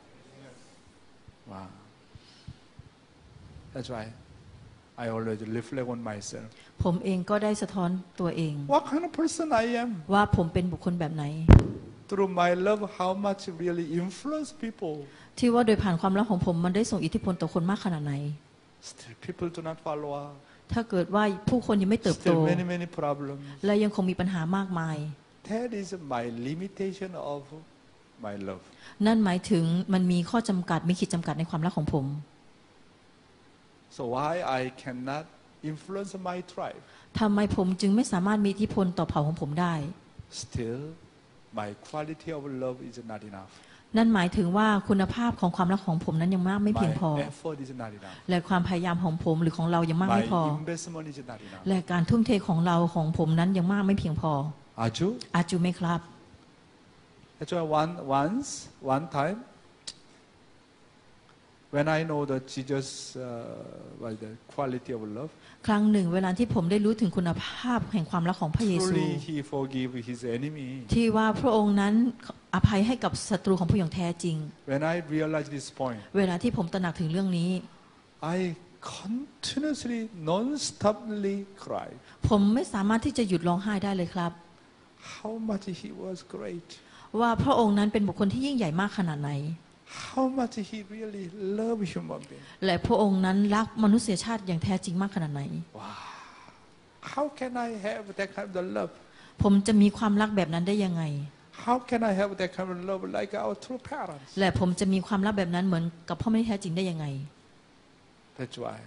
Wow. That's why I always reflect on myself. ผมเองก็ได้สะท้อนตัวเอง What kind of person I am? ว่าผมเป็นบุคคลแบบไหน Through my love, how much really influence people. ที่ว่าโดยผ่านความรักของผมมันได้ส่งอิทธิพลต่อคนมากขนาดไหน Still, people do not follow up. ถ้าเกิดว่าผู้คนยังไม่เติบโต Still, many problems. และยังคงมีปัญหามากมาย That is my limitation of my love. นั่นหมายถึงมันมีข้อจำกัดมีขีดจำกัดในความรักของผม So why I cannot influence my tribe? ทำไมผมจึงไม่สามารถมีอิทธิพลต่อเผ่าของผมได้ Still, my quality of love is not enough. นั่นหมายถึงว่าคุณภาพของความรักของผมนั้นยังมากไม่เพียงพอ My effort is not enough. และความพยายามของผมหรือของเรายังมาก My ไม่พอ investment is not enough. และการทุ่มเทของเราของผมนั้นยังมากไม่เพียงพอ Aju? อาจูไหมครับ That's why one time, when I know that Jesus, the quality of love, ครั้งหนึ่งเวลาที่ผมได้รู้ถึงคุณภาพแห่งความรักของพระเยซู truly He forgive His enemy. ที่ว่าพระองค์นั้นอภัยให้กับศัตรูของผู้อย่างแท้จริง When I realize this point, เวลาที่ผมตระหนักถึงเรื่องนี้ I continuously, non-stoply cry. ผมไม่สามารถที่จะหยุดร้องไห้ได้เลยครับ How much He was great. ว่าพระองค์นั้นเป็นบุคคลที่ยิ่งใหญ่มากขนาดไหน How much He really loved human being. และพระองค์นั้นรักมนุษยชาติอย่างแท้จริงมากขนาดไหน Wow. How can I have that kind of love? ผมจะมีความรักแบบนั้นได้ยังไง How can I have that kind of love like our true parents? และผมจะมีความรักแบบนั้นเหมือนกับพ่อแม่ที่แท้จริงได้ยังไง That's why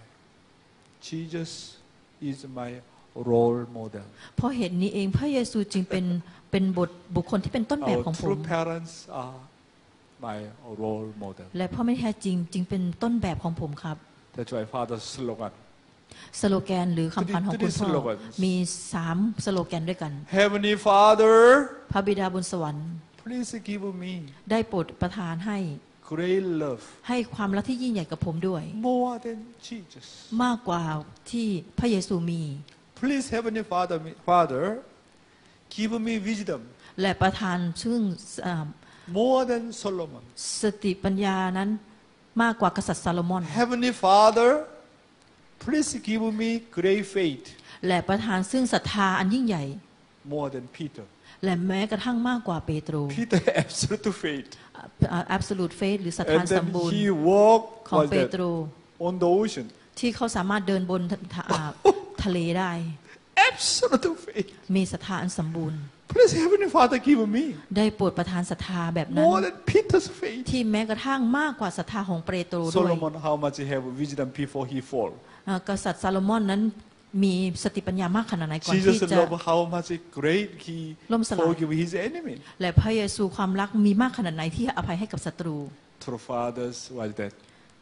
Jesus is my role model. เพราะเหตุนี้เองพระเยซูจึงเป็นบุคคลที่เป็นต้นแบบ Our ของผม true parents are my role model. และพ่อแม่ที่แท้จริงจึงเป็นต้นแบบของผมครับ That's why Father's slogan. สโลแกนหรือคำพันธ์ของคุณพ่อ Three slogans. มี3สโลแกนด้วยกัน Heavenly Father, พระบิดาบนสวรรค์ please give me ได้โปรดประทานให้ great love ให้ความรักที่ยิ่งใหญ่กับผมด้วย more than Jesus. มากกว่าที่พระเยซูมี Please, Heavenly Father, give me wisdom และประทานซึ่ง more than Solomon. สติปัญญานั้นมากกว่ากษัตริย์ซาโลมอน Heavenly Father, please give me great faith และประทานซึ่งศรัทธาอันยิ่งใหญ่ more than Peter. และแม้กระทั่งมากกว่าเปโตร Peter absolute faith. absolute faith หรือศรัทธา And สม then บูรณ์ he walked ของ was เป that, โตร on the ocean. ที่เขาสามารถเดินบนทะเลได้ Absolute faith. มีศรัทธาอันสมบูรณ์ Please, Heavenly Father, give me ได้โปรดประทานศรัทธาแบบนั้น more than Peter's faith. ที่แม้กระทั่งมากกว่าศรัทธาของเปโตรด้วย Solomon, how much he have wisdom before he fall. กษัตริย์ซาโลมอนนั้นมีสติปัญญามากขนาดไหนก่อนที่ Jesus จะ love how much great he ล่มสลาย forgive his enemy. และพระเยซูความรักมีมากขนาดไหนที่อภัยให้กับศัตรู True fathers was that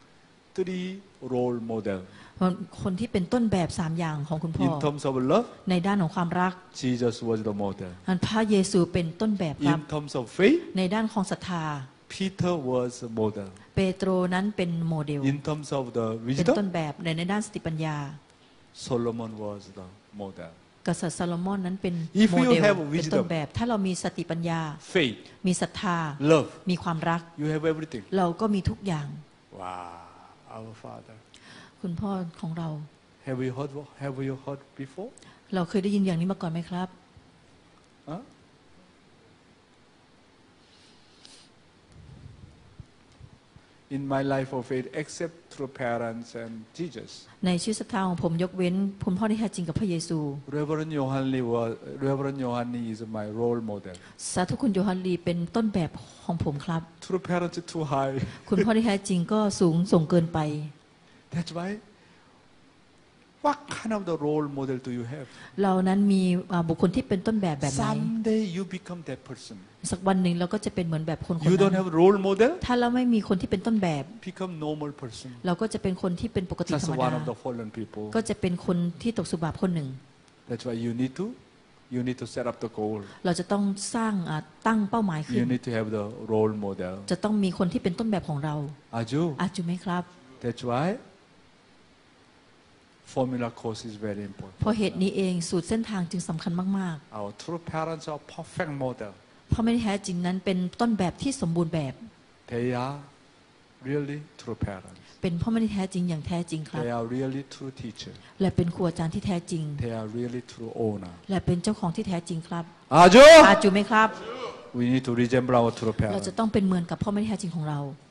3 role model. คนที่เป็นต้นแบบ3อย่างของคุณพ่อ In terms of love, ในด้านของความรัก Jesus was the model. พระเยซูเป็นต้นแบบครับ In terms of faith, ในด้านของศรัทธา Peter was the model. เปโตรนั้นเป็นโมเดล In terms of the เป็นต้น wisdom, แบบในด้านสติปัญญา Solomon was the model. กษัตริย์ซาโลมอนนั้นเป็น If โม you เดล have เป็น wisdom ต้นแบบถ้าเรามีสติปัญญา Faith, มีศรัทธา love, มีความรัก you have everything. เราก็มีทุกอย่าง Wow, our Father. คุณพ่อของเรา Have you heard before? เราเคยได้ยินอย่างนี้มาก่อนไหมครับ Huh? In my life of faith, except through parents and Jesus. ในชีวิตศรัทธาของผมยกเว้นคุณพ่อที่แท้จริงกับพระเยซู Reverend Yohani is my role model. สาธุคุณโยฮันลีเป็นต้นแบบของผมครับ Through parents too high. คุณพ่อที่แท้จริงก็สูงส่งเกินไป That's why. What kind of the role model do you have? เรานั้นมีบุคคลที่เป็นต้นแบบแบบไหน Someday you become that person. สักวันหนึ่งเราก็จะเป็นเหมือนแบบคนคน You นั้ don't น have role model? ถ้าเราไม่มีคนที่เป็นต้นแบบ Become normal person. เราก็จะเป็นคนที่เป็นปกติธร Just รมดา one of the fallen people. ก็จะเป็นคนที่ตกสุบาปคนหนึ่ง That's why you need to set up the goal. เราจะต้องสร้างตั้งเป้าหมายขึ้ You น need to have the role model. จะต้องมีคนที่เป็นต้นแบบของเรา Aju, อาจจะไหมครับ That's why formula course is very important. เพราะเหตุนี้เองสูตรเส้นทางจึงสำคัญมาก Our true parents are perfect model. ๆพ่อแม่ที่แท้จริงนั้นเป็นต้นแบบที่สมบูรณ์แบบ They are really true parents. เป็นพ่อแม่ที่แท้จริงอย่างแท้จริงครับ They are really true teacher. และเป็นครูอาจารย์ที่แท้จริง They are really true owner. และเป็นเจ้าของที่แท้จริงครับ 아주. อาจูไหมครับ We need to resemble our true เราจะ parents. ต้องเป็นเหมือนกับพ่อแม่ที่แท้จริงของเรา